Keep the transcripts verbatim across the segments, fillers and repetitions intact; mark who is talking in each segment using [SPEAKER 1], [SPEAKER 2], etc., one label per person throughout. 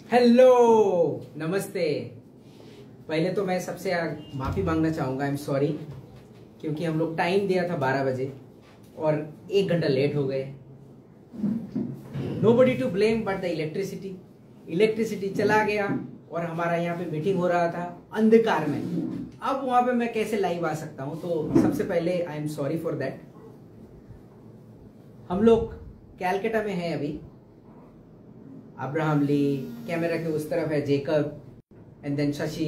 [SPEAKER 1] Hello नमस्ते। पहले तो मैं सबसे माफ़ी मांगना चाहूँगा, आई एम सॉरी, क्योंकि हम लोग टाइम दिया था बारह बजे और एक घंटा लेट हो गए। Nobody to blame but the electricity. Electricity चला गया और हमारा यहाँ पे मीटिंग हो रहा था अंधकार में। अब वहाँ पे मैं कैसे लाइव आ सकता हूँ? तो सबसे पहले I am sorry for that. हम लोग कैलकाटा में हैं अभी। अब्राहम ली, कैमरा के उस तरफ है जेकब, एंड देन शशि।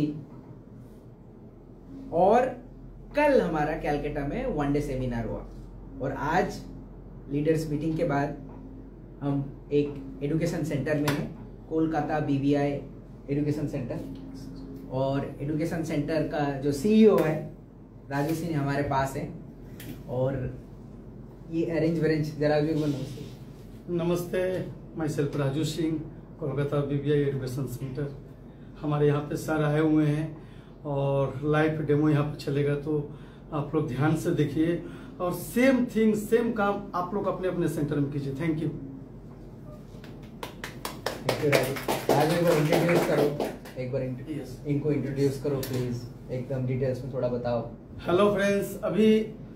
[SPEAKER 1] और कल हमारा कैलकाटा में वन डे सेमिनार हुआ और आज लीडर्स मीटिंग के बाद हम एक एजुकेशन सेंटर में हैं, कोलकाता बीबीआई एजुकेशन सेंटर। और एजुकेशन सेंटर का जो सीईओ है राजू सिंह हमारे पास है। और ये अरेंज वरेंज जरा भी नमस्ते
[SPEAKER 2] नमस्ते, myself Raju Singh, Kolkata BBI education centre. हमारे यहाँ पे सर आए हुए हैं और लाइव डेमो यहाँ पे चलेगा, तो आप लोग ध्यान से देखिए और सेम थिंग सेम काम आप लोग अपने अपने सेंटर में कीजिए। Thank you.
[SPEAKER 1] Thank you Raju. Raju एक बार इंट्रोड्यूस करो, एक बार
[SPEAKER 2] yes.
[SPEAKER 1] इनको इंट्रोड्यूस करो प्लीज, एकदम डिटेल्स में थोड़ा बताओ।
[SPEAKER 2] हेलो फ्रेंड्स, अभी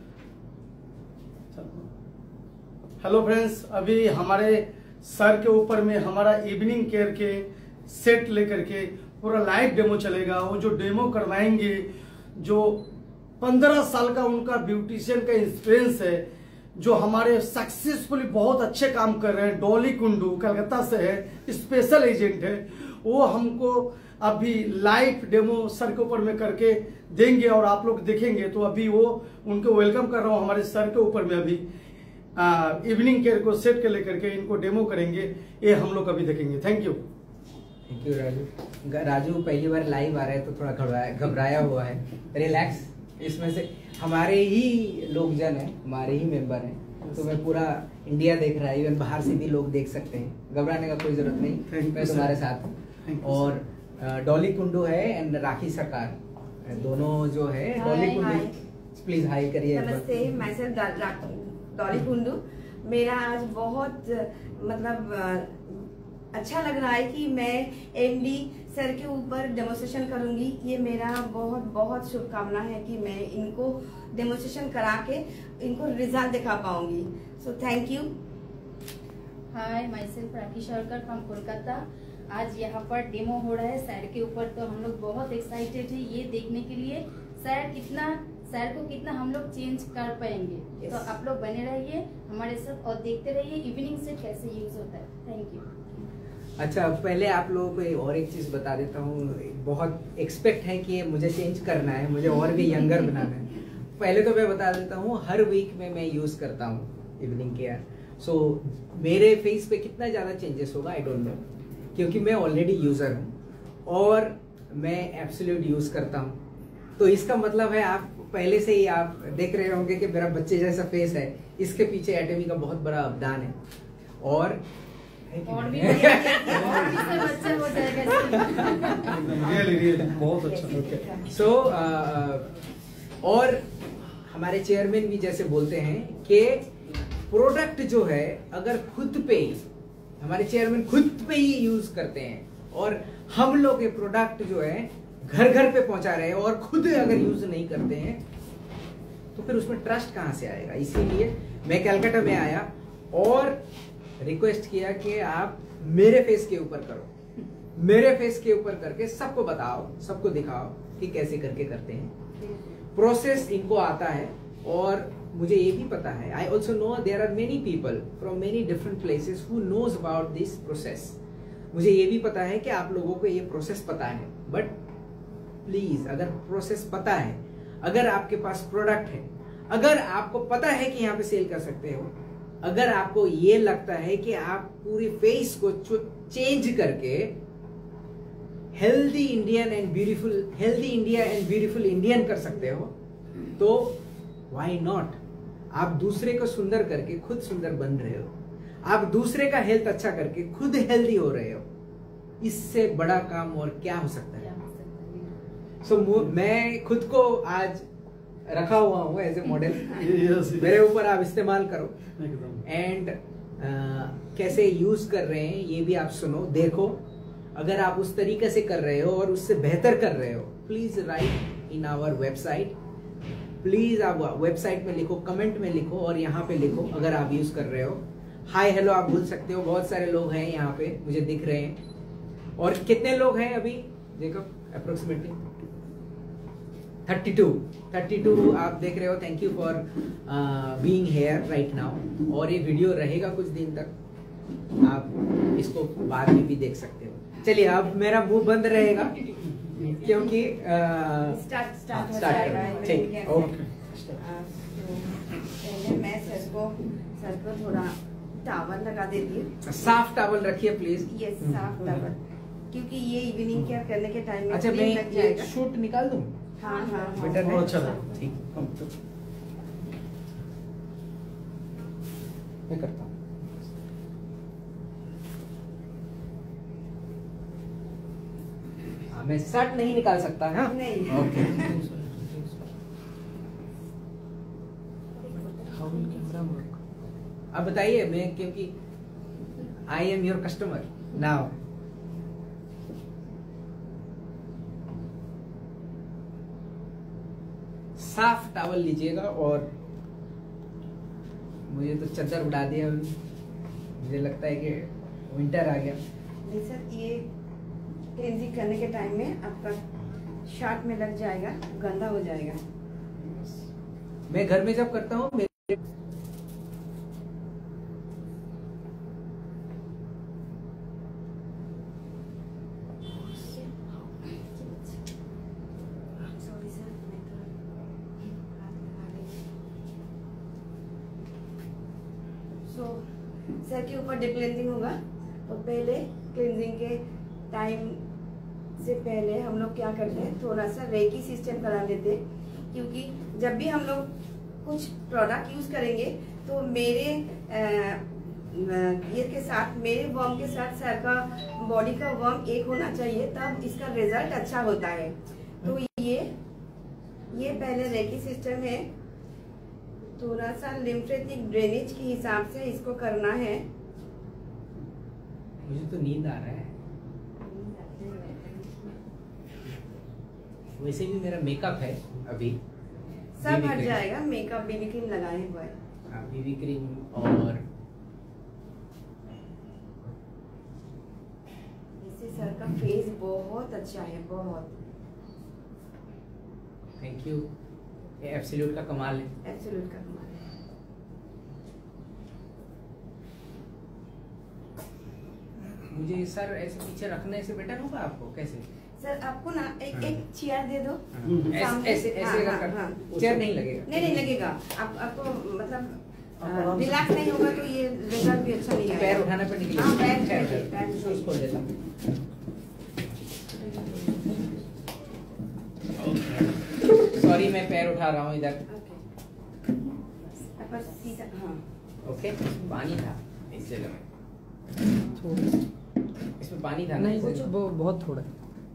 [SPEAKER 2] हेलो फ्रेंड्स अभी हमारे सर के ऊपर में हमारा इवनिंग केयर के सेट लेकर के पूरा लाइव डेमो चलेगा। वो जो डेमो करवाएंगे, जो पंद्रह साल का उनका ब्यूटिशियन का एक्सपीरियंस है, जो हमारे सक्सेसफुली बहुत अच्छे काम कर रहे हैं, डॉली कुंडू कलकत्ता से है, स्पेशल एजेंट है, वो हमको अभी लाइव डेमो सर के ऊपर में करके देंगे और आप लोग देखेंगे। तो अभी वो उनको वेलकम कर रहा हूँ हमारे सर के ऊपर में। अभी इवनिंग केयर को सेट के लेकर के इनको डेमो करेंगे, ये हम लोग अभी देखेंगे। Thank you.
[SPEAKER 1] Thank you Raju. Raju पहली बार लाइव आ रहा है तो थोड़ा घबराया घबराया हुआ है। रिलैक्स, इसमें से हमारे ही लोकजन है, हमारे ही मेंबर हैं, तो मैं पूरा इंडिया देख रहा है, इवन बाहर से भी लोग देख सकते हैं। घबराने का कोई जरूरत नहीं, मैं तुम्हारे साथ हूँ। और डॉली कुंडू है एंड राखी सरकार, दोनों जो है। डॉली कुंडू प्लीज हाई करिए।
[SPEAKER 3] नमस्ते, मैं सर डॉली कुंडू। मेरा आज बहुत मतलब अच्छा लग रहा है कि मैं एमडी सर के ऊपर डेमोस्ट्रेशन करूंगी। ये मेरा बहुत बहुत शुभकामना है कि मैं इनको डेमोस्ट्रेशन करा के इनको रिजल्ट दिखा पाऊंगी। So thank you.
[SPEAKER 4] Hi, myself Rakhi Sarkar from Kolkata. आज यहाँ पर डेमो हो रहा है सर के ऊपर, तो हम लोग बहुत एक्साइटेड है ये देखने के लिए सर कितना सर को कितना हम लोग चेंज कर पाएंगे। yes. तो आप लोग बने रहिए हमारे साथ और देखते रहिए इवनिंग से कैसे यूज होता है। Thank you.
[SPEAKER 1] अच्छा, पहले आप लोगों को और एक चीज बता देता हूँ। बहुत एक्सपेक्ट है कि मुझे चेंज करना है, मुझे और भी यंगर बनाना है। पहले तो मैं बता देता हूँ, हर वीक में मैं यूज करता हूँ इवनिंग केयर। सो मेरे फेस पे कितना ज्यादा चेंजेस होगा आई डोंट नो, क्योंकि मैं ऑलरेडी यूजर हूँ और मैं एब्सोल्यूट यूज करता हूँ। तो इसका मतलब है आप पहले से ही आप देख रहे होंगे कि मेरा बच्चे जैसा फेस है, इसके पीछे एटमी का बहुत बड़ा अवदान है। और
[SPEAKER 4] और भी और भी सब अच्छा हो जाएगा।
[SPEAKER 2] रियली रियली बहुत अच्छा।
[SPEAKER 1] सो और हमारे चेयरमैन भी जैसे बोलते हैं कि प्रोडक्ट जो है अगर खुद पे ही, हमारे चेयरमैन खुद पे ही यूज करते हैं और हम लोग ये प्रोडक्ट जो है घर घर पे पहुंचा रहे हैं और खुद अगर यूज नहीं करते हैं तो फिर उसमें ट्रस्ट कहां से आएगा। इसीलिए मैं कलकत्ता में आया और रिक्वेस्ट किया कि आप मेरे फेस के ऊपर करो, मेरे फेस के ऊपर करके सबको बताओ, सबको दिखाओ कि कैसे करके करते हैं। प्रोसेस इनको आता है और मुझे ये भी पता है, I also know there are many people from many different places who knows about this process. मुझे ये भी पता है कि आप लोगों को ये प्रोसेस पता है, बट प्लीज अगर प्रोसेस पता है, अगर आपके पास प्रोडक्ट है, अगर आपको पता है कि यहाँ पे सेल कर सकते हो, अगर आपको ये लगता है कि आप पूरी फेस को चेंज करके healthy Indian and beautiful healthy India and beautiful Indian कर सकते हो, तो व्हाई नॉट। आप दूसरे को सुंदर करके खुद सुंदर बन रहे हो, आप दूसरे का हेल्थ अच्छा करके खुद हेल्दी हो रहे हो। इससे बड़ा काम और क्या हो सकता है। सो so, मैं खुद को आज रखा हुआ हूँ एज ए मॉडल। मेरे ऊपर आप इस्तेमाल करो एंड कैसे यूज कर रहे हैं ये भी आप सुनो, देखो अगर आप उस तरीके से कर रहे हो और उससे बेहतर कर रहे हो, please write in our website. Please आप वेबसाइट में लिखो, कमेंट में लिखो और यहाँ पे लिखो अगर आप यूज कर रहे हो। हाय हेलो आप बोल सकते हो। बहुत सारे लोग हैं यहाँ पे, मुझे दिख रहे हैं। और कितने लोग हैं अभी देखो? Approximately thirty two thirty two आप देख रहे हो। Thank you for being here right now. और ये वीडियो रहेगा कुछ दिन तक, आप इसको बाद में भी देख सकते हो। चलिए अब मेरा मुंह बंद रहेगा क्योंकि
[SPEAKER 3] स्टार्ट स्टार्ट हो
[SPEAKER 1] start
[SPEAKER 3] जाएगा।
[SPEAKER 1] करो। ठीक, ओके।
[SPEAKER 3] आ, तो पहले मैं सर को सर को थोड़ा टावल लगा देती हूँ।
[SPEAKER 1] साफ टॉवल रखिए प्लीज।
[SPEAKER 3] ये साफ टावल, क्योंकि ये इवनिंग केयर करने के टाइम में
[SPEAKER 1] अच्छा मैं
[SPEAKER 3] क्रीम लग
[SPEAKER 1] ये
[SPEAKER 3] जाएगा।
[SPEAKER 1] शूट निकाल दूं?
[SPEAKER 3] हाँ हाँ हाँ।
[SPEAKER 1] बेटर
[SPEAKER 2] बहुत अच्छा
[SPEAKER 1] है।
[SPEAKER 2] लगा।
[SPEAKER 1] ठीक, मैं करता हूँ। हाँ, मैं शर्ट नहीं निकाल सकता है। हाँ?
[SPEAKER 3] नहीं।
[SPEAKER 1] ओके। अब बताइए, मैं क्योंकि I am your customer now. साफ टॉवल लीजिएगा। और मुझे तो चद्दर उड़ा दिया, मुझे लगता है कि विंटर आ गया।
[SPEAKER 3] नहीं सर, ये क्लींजिंग करने के टाइम में आपका शर्ट में लग जाएगा, गंदा हो जाएगा।
[SPEAKER 1] मैं घर में जब करता हूँ मेरे
[SPEAKER 3] सॉरी सर, मैं थोड़ा हाथ लगा रही हूँ। सो सर के ऊपर डीप क्लींजिंग होगा, तो पहले क्लींजिंग के टाइम से पहले हम लोग क्या करते हैं, थोड़ा सा रेकी सिस्टम करा लेते हैं। क्योंकि जब भी हम लोग कुछ प्रोडक्ट यूज करेंगे तो मेरे आ, ये के साथ, मेरे वर्म के साथ सर का बॉडी का वर्म एक होना चाहिए, तब इसका रिजल्ट अच्छा होता है। तो ये ये पहले रेकी सिस्टम है। थोड़ा सा लिम्फेटिक ड्रेनेज के हिसाब से इसको करना है।
[SPEAKER 1] मुझे तो नींद आ रहा है। वैसे भी मेरा मेकअप है अभी,
[SPEAKER 3] सब
[SPEAKER 1] बीबी
[SPEAKER 3] हट
[SPEAKER 1] क्रीम।
[SPEAKER 3] जाएगा। मेकअप बेबी क्रीम लगाए हुआ है।
[SPEAKER 1] हाँ, बीबी क्रीम। और
[SPEAKER 3] इससे सर का फेस बहुत अच्छा है, बहुत।
[SPEAKER 1] थैंक यू, ये एब्सोल्यूट का कमाल है।
[SPEAKER 3] एब्सोल्यूट का कमाल है।
[SPEAKER 1] मुझे सर ऐसे पीछे रखने से बेटर होगा आपको? कैसे?
[SPEAKER 3] सर आपको ना एक
[SPEAKER 1] हाँ।
[SPEAKER 3] एक चेयर दे दो।
[SPEAKER 1] ऐसे
[SPEAKER 3] सामने।
[SPEAKER 1] ऐसे ऐसे
[SPEAKER 3] हाँ,
[SPEAKER 1] अगर
[SPEAKER 3] हाँ,
[SPEAKER 1] कर-
[SPEAKER 3] हाँ।
[SPEAKER 1] चेयर नहीं लगेगा?
[SPEAKER 3] नहीं नहीं लगेगा। आप आपको मतलब
[SPEAKER 2] आप आराम से-
[SPEAKER 3] रिलैक्स नहीं होगा तो ये रिजल्ट भी अच्छा नहीं आएगा।
[SPEAKER 1] पैर उठाना पड़ने के लिए?
[SPEAKER 3] हाँ, पैर
[SPEAKER 1] पैर
[SPEAKER 3] पैर-
[SPEAKER 1] पैर
[SPEAKER 3] पैर-
[SPEAKER 1] शूज खोल देता हूँ। सॉरी मैं पैर उठा रहा हूँ इधर।
[SPEAKER 3] ओके। ऊपर सीधा, हाँ।
[SPEAKER 1] ओके, पानी था इस जगह में, इसमें पानी था ना
[SPEAKER 5] नहीं
[SPEAKER 1] इस
[SPEAKER 5] कुछ
[SPEAKER 1] जगह?
[SPEAKER 5] वो बहुत थोड़ा है।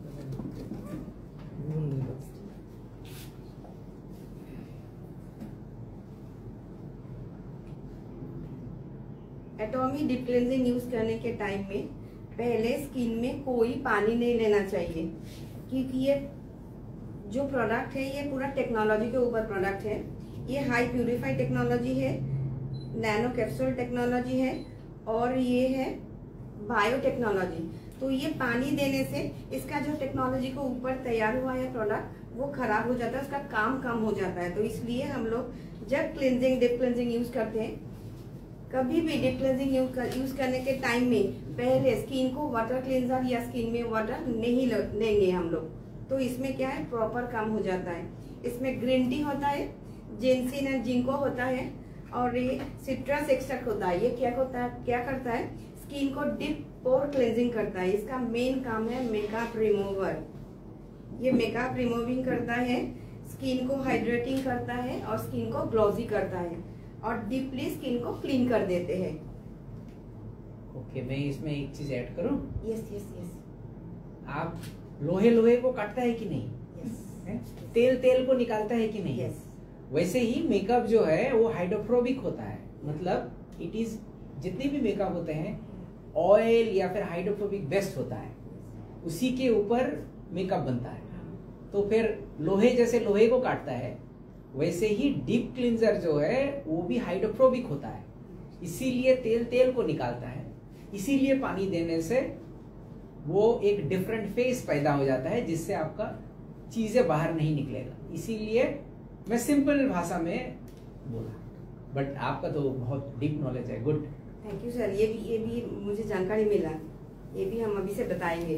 [SPEAKER 3] एटॉमी डीप क्लींजिंग यूज करने के टाइम में पहले स्किन में कोई पानी नहीं लेना चाहिए, क्योंकि ये जो प्रोडक्ट है ये पूरा टेक्नोलॉजी के ऊपर प्रोडक्ट है। ये हाई प्यूरिफाई टेक्नोलॉजी है, नैनो कैप्सूल टेक्नोलॉजी है, और ये है बायो टेक्नोलॉजी। तो ये पानी देने से इसका जो टेक्नोलॉजी के ऊपर तैयार हुआ है प्रोडक्ट वो खराब हो जाता है, उसका काम कम हो जाता है। तो इसलिए हम लोग जब क्लींजिंग डीप क्लींजिंग यूज करते हैं, कभी भी डीप क्लींजिंग यूज कर, यूज करने के टाइम में पहले स्किन को वाटर क्लींजर या स्किन में वाटर नहीं लेंगे हम लोग। तो इसमें क्या है, प्रॉपर काम हो जाता है। इसमें ग्रीन टी होता है, जिंसिन एंड जिंको होता है, और ये सिट्रस एक्सट्रैक्ट होता है। ये क्या होता है, क्या करता है, स्किन को डीप पोर क्लींजिंग करता है। इसका मेन काम है मेकअप रिमूवर। ये मेकअप रिमूविंग करता है, स्किन को हाइड्रेटिंग करता है और स्किन को ग्लोजी करता है, और डीपली स्किन को क्लीन कर देते हैं।
[SPEAKER 1] ओके, मैं इसमें एक चीज ऐड करूं?
[SPEAKER 3] यस यस यस
[SPEAKER 1] आप लोहे लोहे को काटता है कि नहीं?
[SPEAKER 3] यस
[SPEAKER 1] है? तेल तेल को निकालता है कि नहीं?
[SPEAKER 3] यस।
[SPEAKER 1] वैसे ही मेकअप जो है वो हाइड्रोफोबिक होता है। मतलब इट इज, जितने भी मेकअप होते हैं ऑयल या फिर हाइड्रोफोबिक बेस्ट होता है। उसी के ऊपर मेकअप बनता है। तो फिर लोहे जैसे लोहे को काटता है, वैसे ही डीप क्लींजर जो है वो भी हाइड्रोफोबिक होता है, इसीलिए तेल तेल को निकालता है। इसीलिए पानी देने से वो एक डिफरेंट फेस पैदा हो जाता है, जिससे आपका चीजें बाहर नहीं निकलेगा। इसीलिए मैं सिंपल भाषा में बोला, बट आपका तो बहुत डीप नॉलेज है। Good,
[SPEAKER 3] thank you sir. ये भी ये भी मुझे जानकारी मिला, ये भी हम अभी से बताएंगे।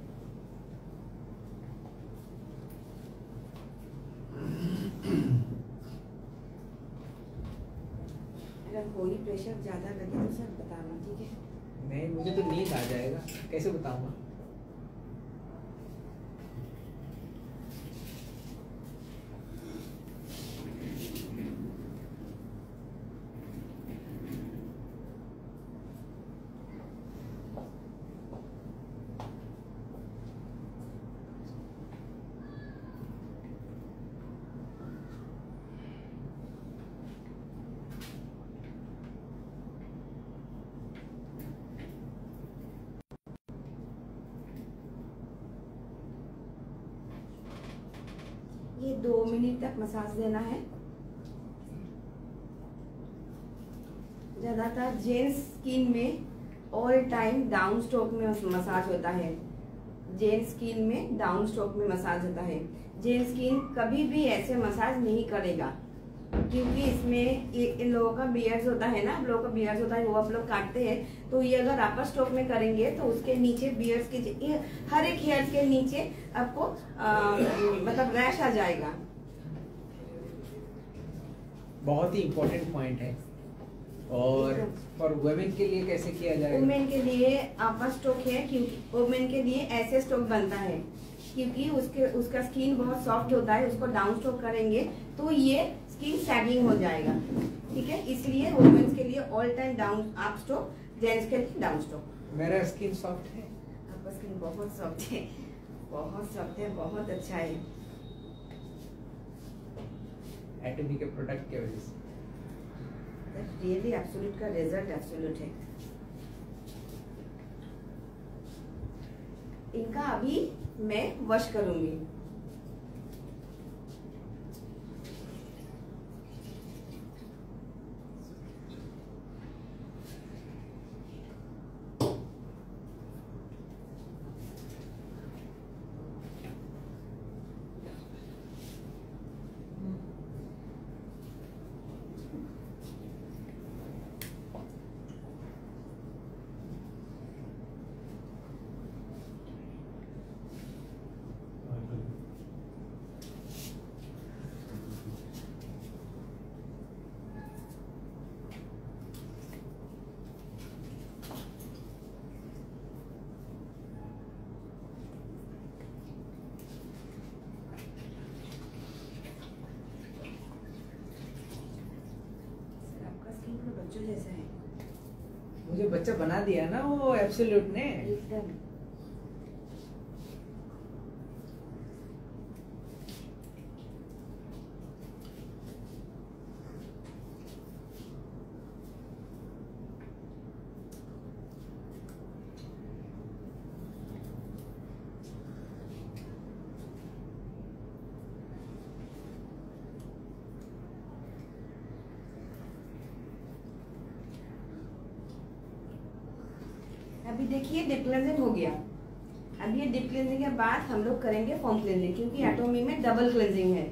[SPEAKER 3] अगर कोई प्रेशर ज्यादा लगे तो सर बताना, ठीक है?
[SPEAKER 1] नहीं, मुझे तो नींद आ जाएगा, कैसे बताऊंगा?
[SPEAKER 3] ये दो मिनट तक मसाज देना है। ज्यादातर जेंट्स स्किन में ऑल टाइम डाउन स्ट्रोक में मसाज होता है। जेंट्स स्किन में डाउन स्ट्रोक में मसाज होता है। जेंट्स स्किन कभी भी ऐसे मसाज नहीं करेगा, क्योंकि इसमें इन लोगों का बियर्स होता है ना, आप लोगों का बियर्स होता है, वो आप लोग काटते हैं। तो ये अगर अपर स्ट्रोक में करेंगे तो उसके नीचे बियर्स के हर एक हेयर के नीचे आपको आ, मतलब रैश आ जाएगा।
[SPEAKER 1] बहुत ही इम्पोर्टेंट पॉइंट है। और फॉर वुमेन के लिए कैसे किया जाएगा?
[SPEAKER 3] वुमेन के लिए अपर स्ट्रोक है, क्योंकि वुमेन के लिए ऐसे स्ट्रोक बनता है, क्योंकि उसके उसका स्किन बहुत सॉफ्ट होता है। उसको डाउन स्ट्रोक करेंगे तो ये स्किन सैगिंग हो जाएगा, ठीक है? इसलिए वुमेन्स के लिए all time down up stroke, gents के लिए डाउन स्ट्रोक।
[SPEAKER 1] मेरा स्किन सॉफ्ट है?
[SPEAKER 3] आपका स्किन बहुत सॉफ्ट है, बहुत सॉफ्ट है, बहुत अच्छा है।
[SPEAKER 1] एटमी के प्रोडक्ट की वजह से
[SPEAKER 3] रियली एब्सोल्यूट का रिजल्ट एब्सोल्यूट है। इनका अभी मैं वॉश करूंगी। बच्चों जैसा है।
[SPEAKER 1] मुझे बच्चा बना दिया ना वो एब्सोल्यूट ने।
[SPEAKER 3] एकदम अभी देखिए डीप क्लेंजिंग हो गया। अब ये डीप क्लेंजिंग के बाद हम लोग करेंगे फोम क्लेंजिंग, क्योंकि एटोमी में डबल क्लेंजिंग है।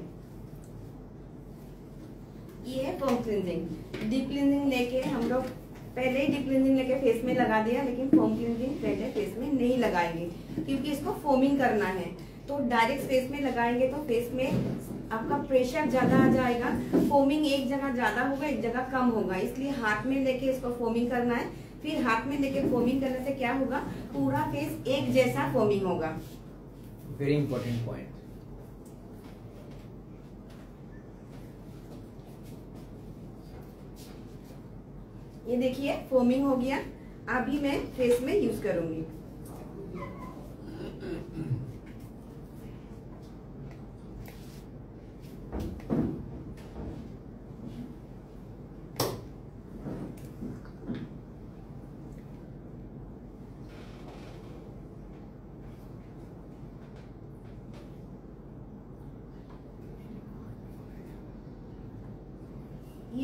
[SPEAKER 3] ये है फोम क्लेंजिंग। डीप क्लेंजिंग लेके हम लोग पहले ही डीप क्लेंजिंग लेके फेस में लगा दिया, लेकिन फोम क्लेंजिंग पहले फेस में नहीं लगाएंगे, क्योंकि इसको फोमिंग करना है। तो डायरेक्ट फेस में लगाएंगे तो फेस में आपका प्रेशर ज्यादा आ जाएगा। फोमिंग एक जगह ज्यादा होगा, एक जगह कम होगा, इसलिए हाथ में लेके इसको फोमिंग करना है। फिर हाथ में लेके फोमिंग करने से क्या होगा, पूरा फेस एक जैसा फोमिंग होगा।
[SPEAKER 1] Very important point.
[SPEAKER 3] ये देखिए फोमिंग हो गया। अभी मैं फेस में यूज करूंगी।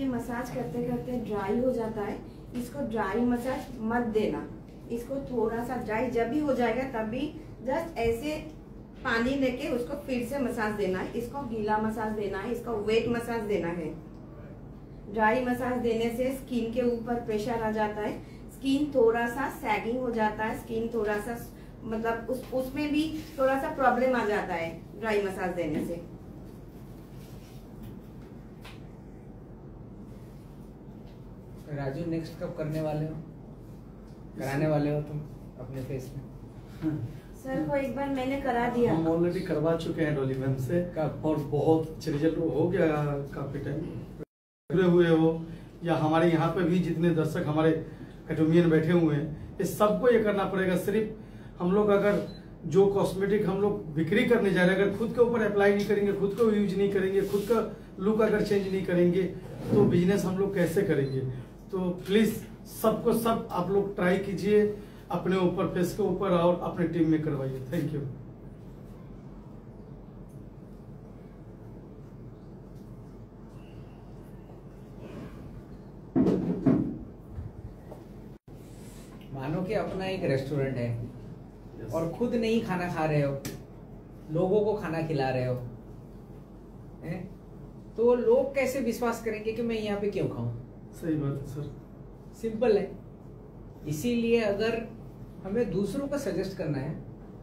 [SPEAKER 3] ये मसाज करते करते ड्राई हो जाता है, इसको ड्राई मसाज मत देना। इसको थोड़ा सा ड्राई जब भी हो जाएगा तब भी जस्ट ऐसे पानी लेके उसको फिर से मसाज देना है। इसको गीला मसाज देना है, इसको वेट मसाज देना है। ड्राई मसाज देने से स्किन के ऊपर प्रेशर आ जाता है, स्किन थोड़ा सा सैगिंग हो जाता है, स्किन थोड़ा सा मतलब उस उसमें भी थोड़ा सा प्रॉब्लम आ जाता है ड्राई मसाज देने से।
[SPEAKER 1] राजू नेक्स्ट कब करने वाले हो, कराने वाले हो तुम अपने फेस में?
[SPEAKER 3] सर को एक बार मैंने करा दिया,
[SPEAKER 2] हम ऑलरेडी करवा चुके हैं डॉली मैम से
[SPEAKER 1] कब?
[SPEAKER 2] और बहुत अच्छे रिजल्ट हो गया काफी टाइम हुए हो, या हमारे यहाँ पे भी जितने दर्शक हमारे कटोमियन बैठे हुए हैं, इस सबको ये करना पड़ेगा। सिर्फ हम लोग अगर जो कॉस्मेटिक हम लोग बिक्री करने जा रहे हैं, अगर खुद के ऊपर अप्लाई नहीं करेंगे, खुद को यूज नहीं करेंगे, खुद का लुक अगर चेंज नहीं करेंगे तो बिजनेस हम लोग कैसे करेंगे? तो प्लीज सबको सब आप लोग ट्राई कीजिए अपने ऊपर, फेस के ऊपर, और अपने टीम में करवाइए। Thank you.
[SPEAKER 1] मानो कि अपना एक रेस्टोरेंट है और खुद नहीं खाना खा रहे हो, लोगों को खाना खिला रहे हो, है? तो लोग कैसे विश्वास करेंगे कि मैं यहाँ पे क्यों खाऊं?
[SPEAKER 2] सही बात है सर,
[SPEAKER 1] सिंपल है। इसीलिए अगर हमें दूसरों को सजेस्ट करना है,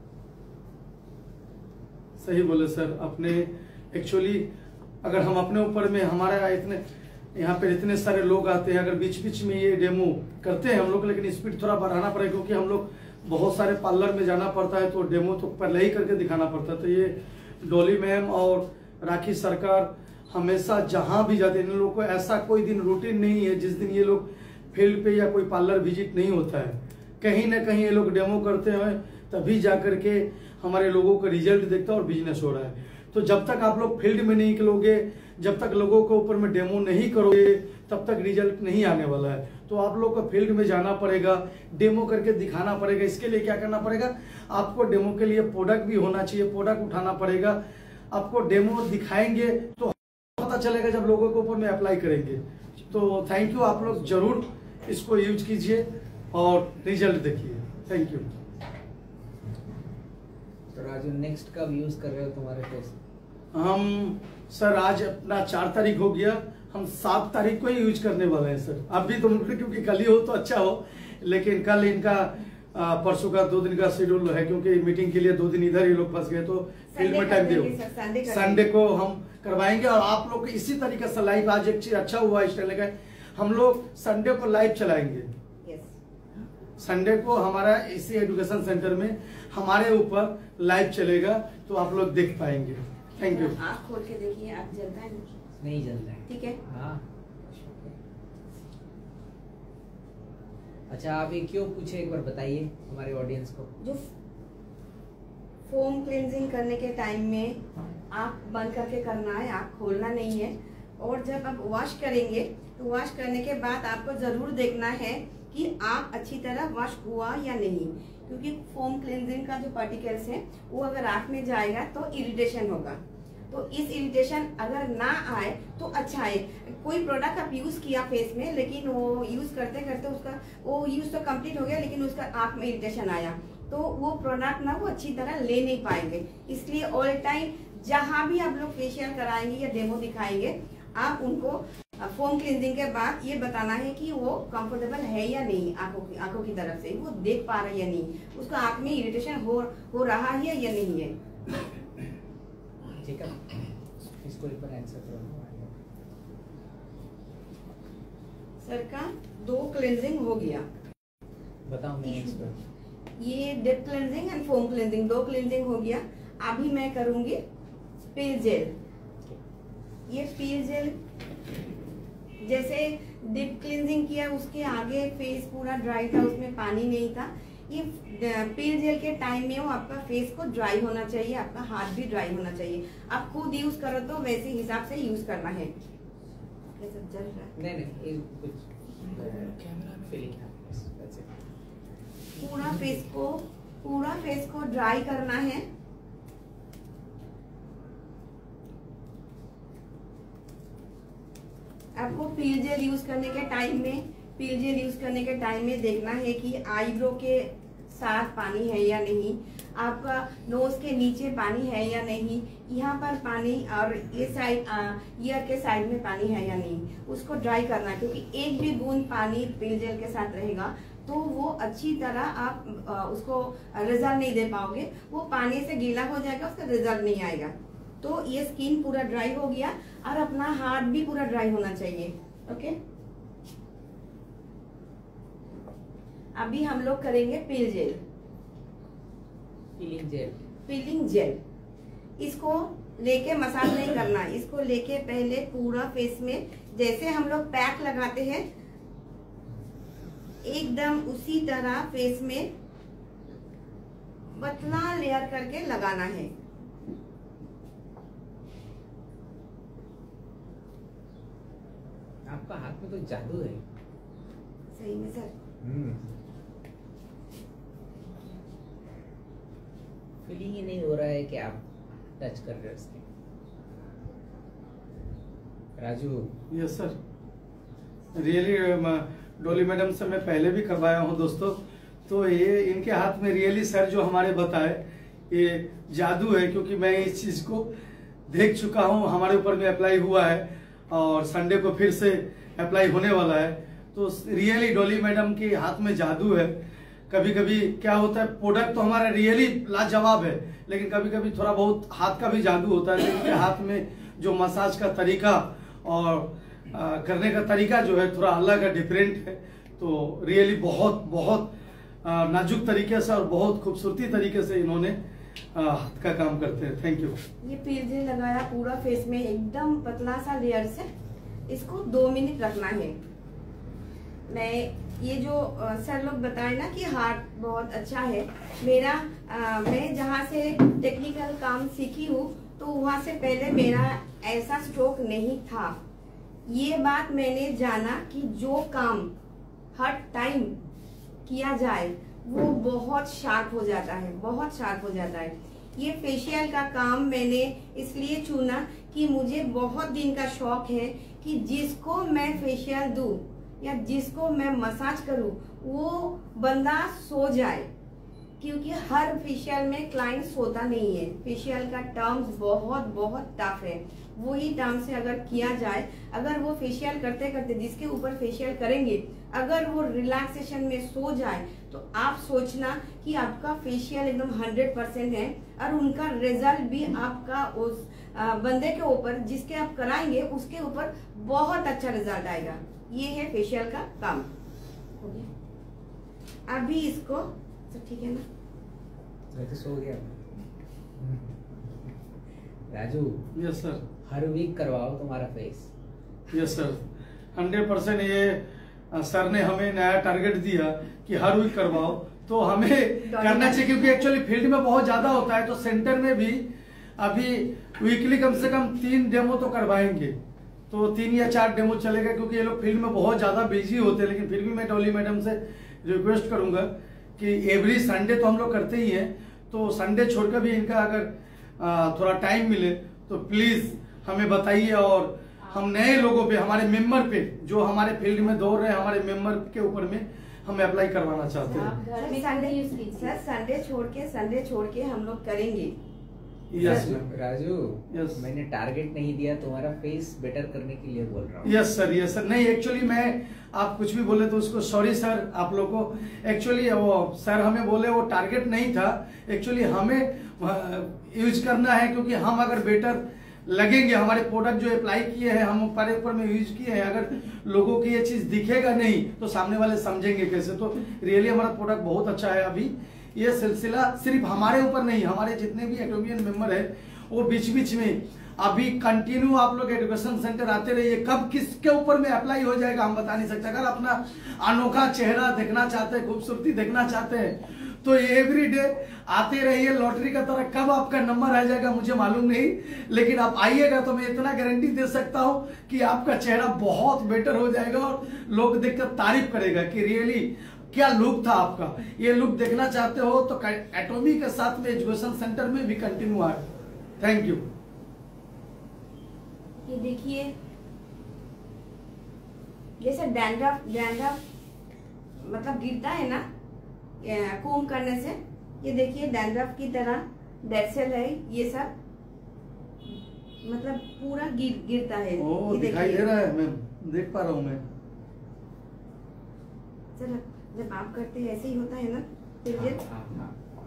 [SPEAKER 2] सही बोले सर। अपने एक्चुअली अगर हम अपने ऊपर में, हमारा इतने यहाँ पे इतने सारे लोग आते हैं, अगर बीच बीच में ये डेमो करते हैं हम लोग, लेकिन स्पीड थोड़ा बढ़ाना पड़ेगा क्योंकि हम लोग बहुत सारे पार्लर में जाना पड़ता है, तो डेमो तो पहले ही करके दिखाना पड़ता है। तो ये डॉली मैम और राखी सरकार हमेशा जहां भी जाते हैं, इन लोगों को ऐसा कोई दिन रूटीन नहीं है जिस दिन ये लोग फील्ड पे या कोई पार्लर विजिट नहीं होता है। कहीं ना कहीं ये लोग डेमो करते हैं, तभी जा करके हमारे लोगों का रिजल्ट देखता है और बिजनेस हो रहा है। तो जब तक आप लोग फील्ड में नहीं निकलोगे, जब तक लोगों के ऊपर में डेमो नहीं करोगे, तब तक रिजल्ट नहीं आने वाला है। तो आप लोग को फील्ड में जाना पड़ेगा, डेमो करके दिखाना पड़ेगा। इसके लिए क्या करना पड़ेगा, आपको डेमो के लिए प्रोडक्ट भी होना चाहिए, प्रोडक्ट उठाना पड़ेगा। आपको डेमो दिखाएंगे तो पता चलेगा जब लोगों के ऊपर में अप्लाई करेंगे। तो थैंक यू, आप लोग जरूर इसको यूज कीजिए और रिजल्ट देखिए। Thank you.
[SPEAKER 1] तो राजू नेक्स्ट कब यूज कर रहे हो तुम्हारे फेस?
[SPEAKER 2] हम सर आज अपना चार तारीख हो गया, हम सात तारीख को ही यूज करने वाले हैं सर। अभी तो मुझे क्योंकि कल ही हो तो अच्छा हो, लेकिन कल इनका आ, परसों का दो दिन का शेड्यूल है क्योंकि मीटिंग के लिए दो दिन इधर ही लोग फंस गए, तो फील्ड में टाइम दो। संडे को हम करवाएंगे और आप लोग इसी तरीके से लाइव, आज एक चीज अच्छा हुआ इस तरह का, हम लोग संडे को लाइव चलाएंगे। संडे को हमारा इसी एजुकेशन सेंटर में हमारे ऊपर लाइव चलेगा, तो आप लोग देख पाएंगे। Thank you.
[SPEAKER 3] आँख खोल के देखिए, आँख जलता है?
[SPEAKER 1] नहीं जलता है।
[SPEAKER 3] ठीक है।
[SPEAKER 1] हाँ। अच्छा, आप ये क्यों पूछे, एक बार बताइए हमारे ऑडियंस को।
[SPEAKER 3] जो फोम क्लेंजिंग करने के टाइम में आँख बंद करके करना है, आँख खोलना नहीं है। और जब आप वॉश करेंगे तो वॉश करने के बाद आपको जरूर देखना है कि आँख अच्छी तरह वॉश हुआ या नहीं, क्योंकि फोम क्लेंजिंग का जो पार्टिकल्स है वो अगर आँख में जाएगा तो इरिटेशन होगा। तो इस इरिटेशन अगर ना आए तो अच्छा है। कोई प्रोडक्ट आप यूज किया फेस में, लेकिन वो यूज करते करते उसका वो यूज तो कंप्लीट हो गया, लेकिन उसका आँख में इरिटेशन आया, तो वो प्रोडक्ट ना वो अच्छी तरह ले नहीं पाएंगे। इसलिए ऑल टाइम जहाँ भी आप लोग फेशियल कराएंगे या डेमो दिखाएंगे, आप उनको फोम क्लींजिंग के बाद ये बताना है कि वो कंफर्टेबल है या नहीं, आंखों की आंखों की तरफ से वो देख पा रहा है या नहीं, उसका आंख में इरिटेशन हो हो रहा है या नहीं है।
[SPEAKER 1] ठीक है, इसको एक बार आंसर करो।
[SPEAKER 3] सर का दो क्लेंजिंग हो गया,
[SPEAKER 1] बताओ मैं नेक्स्ट।
[SPEAKER 3] ये deep cleansing and foam cleansing, दो क्लेंजिंग हो गया। अभी मैं करूंगी पील जेल। ये पील जेल जैसे डिप क्लींजिंग किया, उसके आगे फेस पूरा ड्राई था, उसमें पानी नहीं था। ये पील जेल के टाइम में वो आपका फेस को ड्राई होना चाहिए, आपका हाथ भी ड्राई होना चाहिए। आप खुद यूज करो तो वैसे हिसाब से यूज करना है। ये सब जल रहा है।
[SPEAKER 1] नहीं नहीं, ये कुछ कैमरा में फीलिंग है।
[SPEAKER 3] पूरा फेस को पूरा फेस को ड्राई करना है। आपको पील जेल यूज करने के टाइम में पील जेल यूज करने के टाइम में देखना है कि आईब्रो के साथ पानी है या नहीं, आपका नोज के नीचे पानी है या नहीं, यहाँ पर पानी और ये साइड ईयर के साइड में पानी है या नहीं, उसको ड्राई करना है। क्योंकि एक भी बूंद पानी पील जेल के साथ रहेगा तो वो अच्छी तरह आप आ, उसको रिजल्ट नहीं दे पाओगे, वो पानी से गीला हो जाएगा, उसका रिजल्ट नहीं आएगा। तो ये स्किन पूरा ड्राई हो गया और अपना हाथ भी पूरा ड्राई होना चाहिए। ओके, अभी हम लोग करेंगे peel gel.
[SPEAKER 1] Peeling gel
[SPEAKER 3] peeling gel इसको लेके मसाज नहीं करना, इसको लेके पहले पूरा फेस में जैसे हम लोग पैक लगाते हैं एकदम उसी तरह फेस में पतला लेयर करके लगाना है।
[SPEAKER 1] आपका हाथ में तो जादू है।
[SPEAKER 3] सही में सर।
[SPEAKER 1] फीलिंग ही नहीं हो रहा है कि आप टच कर रहे हो उसके। Raju.
[SPEAKER 2] Yes sir, really Dolly madam से मैं पहले भी करवाया हूँ दोस्तों, तो ये इनके हाथ में रियली सर जो हमारे बताए ये जादू है, क्योंकि मैं इस चीज को देख चुका हूँ, हमारे ऊपर में अप्लाई हुआ है और संडे को फिर से अप्लाई होने वाला है। तो रियली डोली मैडम के हाथ में जादू है। कभी कभी क्या होता है, प्रोडक्ट तो हमारा रियली लाजवाब है, लेकिन कभी कभी थोड़ा बहुत हाथ का भी जादू होता है। इनके हाथ में जो मसाज का तरीका और आ, करने का तरीका जो है थोड़ा अलग है, डिफरेंट है। तो रियली बहुत बहुत आ, नाजुक तरीके से और बहुत खूबसूरती तरीके से इन्होंने आ, हाथ का काम करते हैं। Thank you.
[SPEAKER 3] ये पील जेल लगाया पूरा फेस में एकदम पतला सा लेयर से, इसको दो मिनट रखना है। मैं ये जो आ, सर लोग बताए ना कि हार्ट बहुत अच्छा है, मेरा आ, मैं जहाँ से टेक्निकल काम सीखी हूँ तो वहाँ से पहले मेरा ऐसा स्ट्रोक नहीं था। ये बात मैंने जाना कि जो काम हर टाइम किया जाए वो बहुत शार्प हो जाता है, बहुत शार्प हो जाता है। ये फेशियल का काम मैंने इसलिए चुना कि मुझे बहुत दिन का शौक है कि जिसको मैं फेशियल दूं या जिसको मैं मसाज करूं वो बंदा सो जाए, क्योंकि हर फेशियल में क्लाइंट सोता नहीं है। फेशियल का टर्म्स बहुत बहुत टफ है, वही टर्म से अगर किया जाए, अगर वो फेशियल करते करते जिसके ऊपर फेशियल करेंगे अगर वो रिलैक्सेशन में सो जाए तो आप सोचना कि आपका फेशियल एकदम हंड्रेड परसेंट है और उनका रिजल्ट भी आपका उस बंदे के ऊपर जिसके आप कराएंगे उसके ऊपर बहुत अच्छा रिजल्ट आएगा। ये है फेशियल का काम। हो गया अभी इसको तो ठीक है ना,
[SPEAKER 1] मैं तो सो गया। राजू।
[SPEAKER 2] Yes sir.
[SPEAKER 1] हर वीक करवाओ तुम्हारा face.
[SPEAKER 2] Yes sir, hundred percent. ये सर ने हमें नया टारगेट दिया कि हर वीक करवाओ, तो हमें करना चाहिए, क्योंकि एक्चुअली फील्ड में बहुत ज्यादा होता है। तो सेंटर में भी अभी वीकली कम से कम तीन डेमो तो करवाएंगे, तो तीन या चार डेमो चलेगा, क्योंकि ये लोग फील्ड में बहुत ज्यादा बिजी होते हैं। लेकिन फिर भी मैं डॉली मैडम से रिक्वेस्ट करूंगा कि एवरी संडे तो हम लोग करते ही हैं, तो संडे छोड़कर भी इनका अगर थोड़ा टाइम मिले तो प्लीज हमें बताइए। और हम नए लोगों पे, हमारे मेंबर पे, जो हमारे फील्ड में दौड़ रहे हैं, हमारे मेंबर के ऊपर में हम अप्लाई करवाना चाहते हैं।
[SPEAKER 3] संडे सर संडे छोड़ के संडे छोड़ के हम लोग करेंगे।
[SPEAKER 2] यस
[SPEAKER 1] राजू।
[SPEAKER 2] यस।
[SPEAKER 1] मैंने टारगेट नहीं दिया, तुम्हारा फेस बेटर करने के लिए बोल रहा हूँ।
[SPEAKER 2] Yes sir, yes sir. नहीं, एक्चुअली मैं, आप कुछ भी बोले तो उसको सॉरी सर आप लोग को। एक्चुअली वो सर हमें बोले वो टारगेट नहीं था, एक्चुअली हमें यूज करना है, क्योंकि हम अगर बेटर लगेंगे, हमारे प्रोडक्ट जो अप्लाई किए हैं हम हमारे ऊपर में यूज किए हैं, अगर लोगों की ये चीज दिखेगा नहीं तो सामने वाले समझेंगे कैसे। तो रियली हमारा प्रोडक्ट बहुत अच्छा है। अभी ये सिलसिला सिर्फ हमारे ऊपर नहीं, हमारे जितने भी एटोमियन मेंबर है वो बीच बीच में अभी कंटिन्यू आप लोग एजुकेशन सेंटर आते रहिए। कब किसके ऊपर में अप्लाई हो जाएगा हम बता नहीं सकते। अगर अपना अनोखा चेहरा देखना चाहते हैं, खूबसूरती देखना चाहते हैं, तो एवरी डे आते रहिए। लॉटरी का तरह कब आपका नंबर आ जाएगा मुझे मालूम नहीं, लेकिन आप आइएगा तो मैं इतना गारंटी दे सकता हूं कि आपका चेहरा बहुत बेटर हो जाएगा और लोग देखकर तारीफ करेगा कि रियली क्या लुक था आपका। ये लुक देखना चाहते हो तो एटोमी के साथ में एजुकेशन सेंटर में भी कंटिन्यू आए। Thank you.
[SPEAKER 3] ये देखिए जैसे डैंड्रफ डैंड्रफ मतलब गिरता है ना कोम करने से, ये देखिए डैंड्रफ की तरह डेड सेल है, ये सब मतलब पूरा गिर गिरता है।
[SPEAKER 2] ओ,
[SPEAKER 3] ये
[SPEAKER 2] दिखाई दे रहा है, मैं देख पा रहा हूँ मैं।
[SPEAKER 3] चलो जब आप करते हैं ऐसे ही होता है ना पिलजेल।
[SPEAKER 1] हाँ, हाँ, हाँ।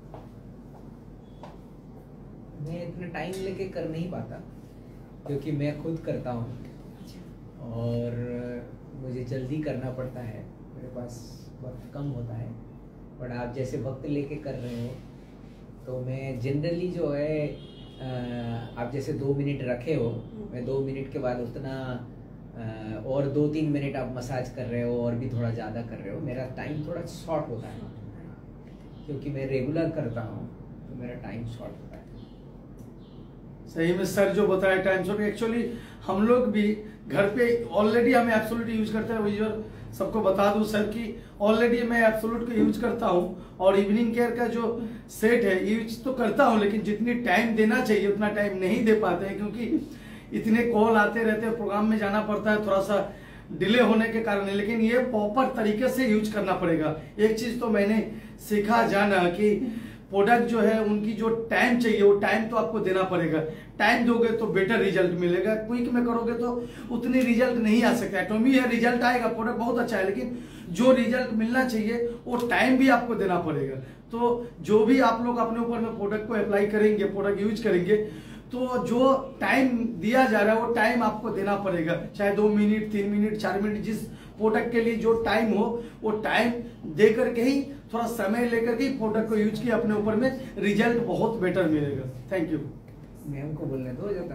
[SPEAKER 1] मैं इतना टाइम लेके कर नहीं पाता क्योंकि मैं खुद करता हूँ और मुझे जल्दी करना पड़ता है, मेरे पास वक्त कम होता है। बट आप जैसे वक्त लेके कर रहे हो तो मैं जनरली जो है आप जैसे दो मिनट रखे हो, मैं दो मिनट के बाद उतना और दो तीन मिनट आप मसाज कर रहे हो और भी थोड़ा ज़्यादा कर रहे हो, मेरा टाइम थोड़ा शॉर्ट होता है क्योंकि मैं रेगुलर करता हूँ तो मेरा टाइम शॉर्ट होता है।
[SPEAKER 2] सही में सर जो बताया टाइम शॉर्ट, एक्चुअली हम लोग भी घर पे ऑलरेडी हम एब्सोल्यूट यूज करते हैं। वही और सबको बता दूं सर कि ऑलरेडी मैं एब्सोल्यूट को यूज करता हूं और इवनिंग केयर का जो सेट है यूज तो करता हूं, लेकिन जितनी टाइम देना चाहिए उतना टाइम नहीं दे पाते हैं क्योंकि इतने कॉल आते रहते हैं, प्रोग्राम में जाना पड़ता है, थोड़ा सा डिले होने के कारण। लेकिन ये प्रॉपर तरीके से यूज करना पड़ेगा। एक चीज तो मैंने सीखा जाना कि प्रोडक्ट जो है उनकी जो टाइम चाहिए वो टाइम तो आपको देना पड़ेगा। टाइम दोगे तो बेटर रिजल्ट मिलेगा, क्विक में करोगे तो उतनी रिजल्ट नहीं आ सकता। एटॉमी है रिजल्ट आएगा, प्रोडक्ट बहुत अच्छा है, लेकिन जो रिजल्ट मिलना चाहिए वो टाइम भी आपको देना पड़ेगा। तो जो भी आप लोग अपने ऊपर में प्रोडक्ट को अप्लाई करेंगे, प्रोडक्ट यूज करेंगे, तो जो टाइम दिया जा रहा है वो टाइम आपको देना पड़ेगा, चाहे दो मिनट तीन मिनट चार मिनट, जिस प्रोडक्ट के लिए जो टाइम हो वो टाइम दे करके ही, थोड़ा समय लेकर के प्रोडक्ट को यूज किया, अपने ऊपर में रिजल्ट बहुत बेटर मिलेगा। Thank you.
[SPEAKER 1] मैम को बोलने दो जाता।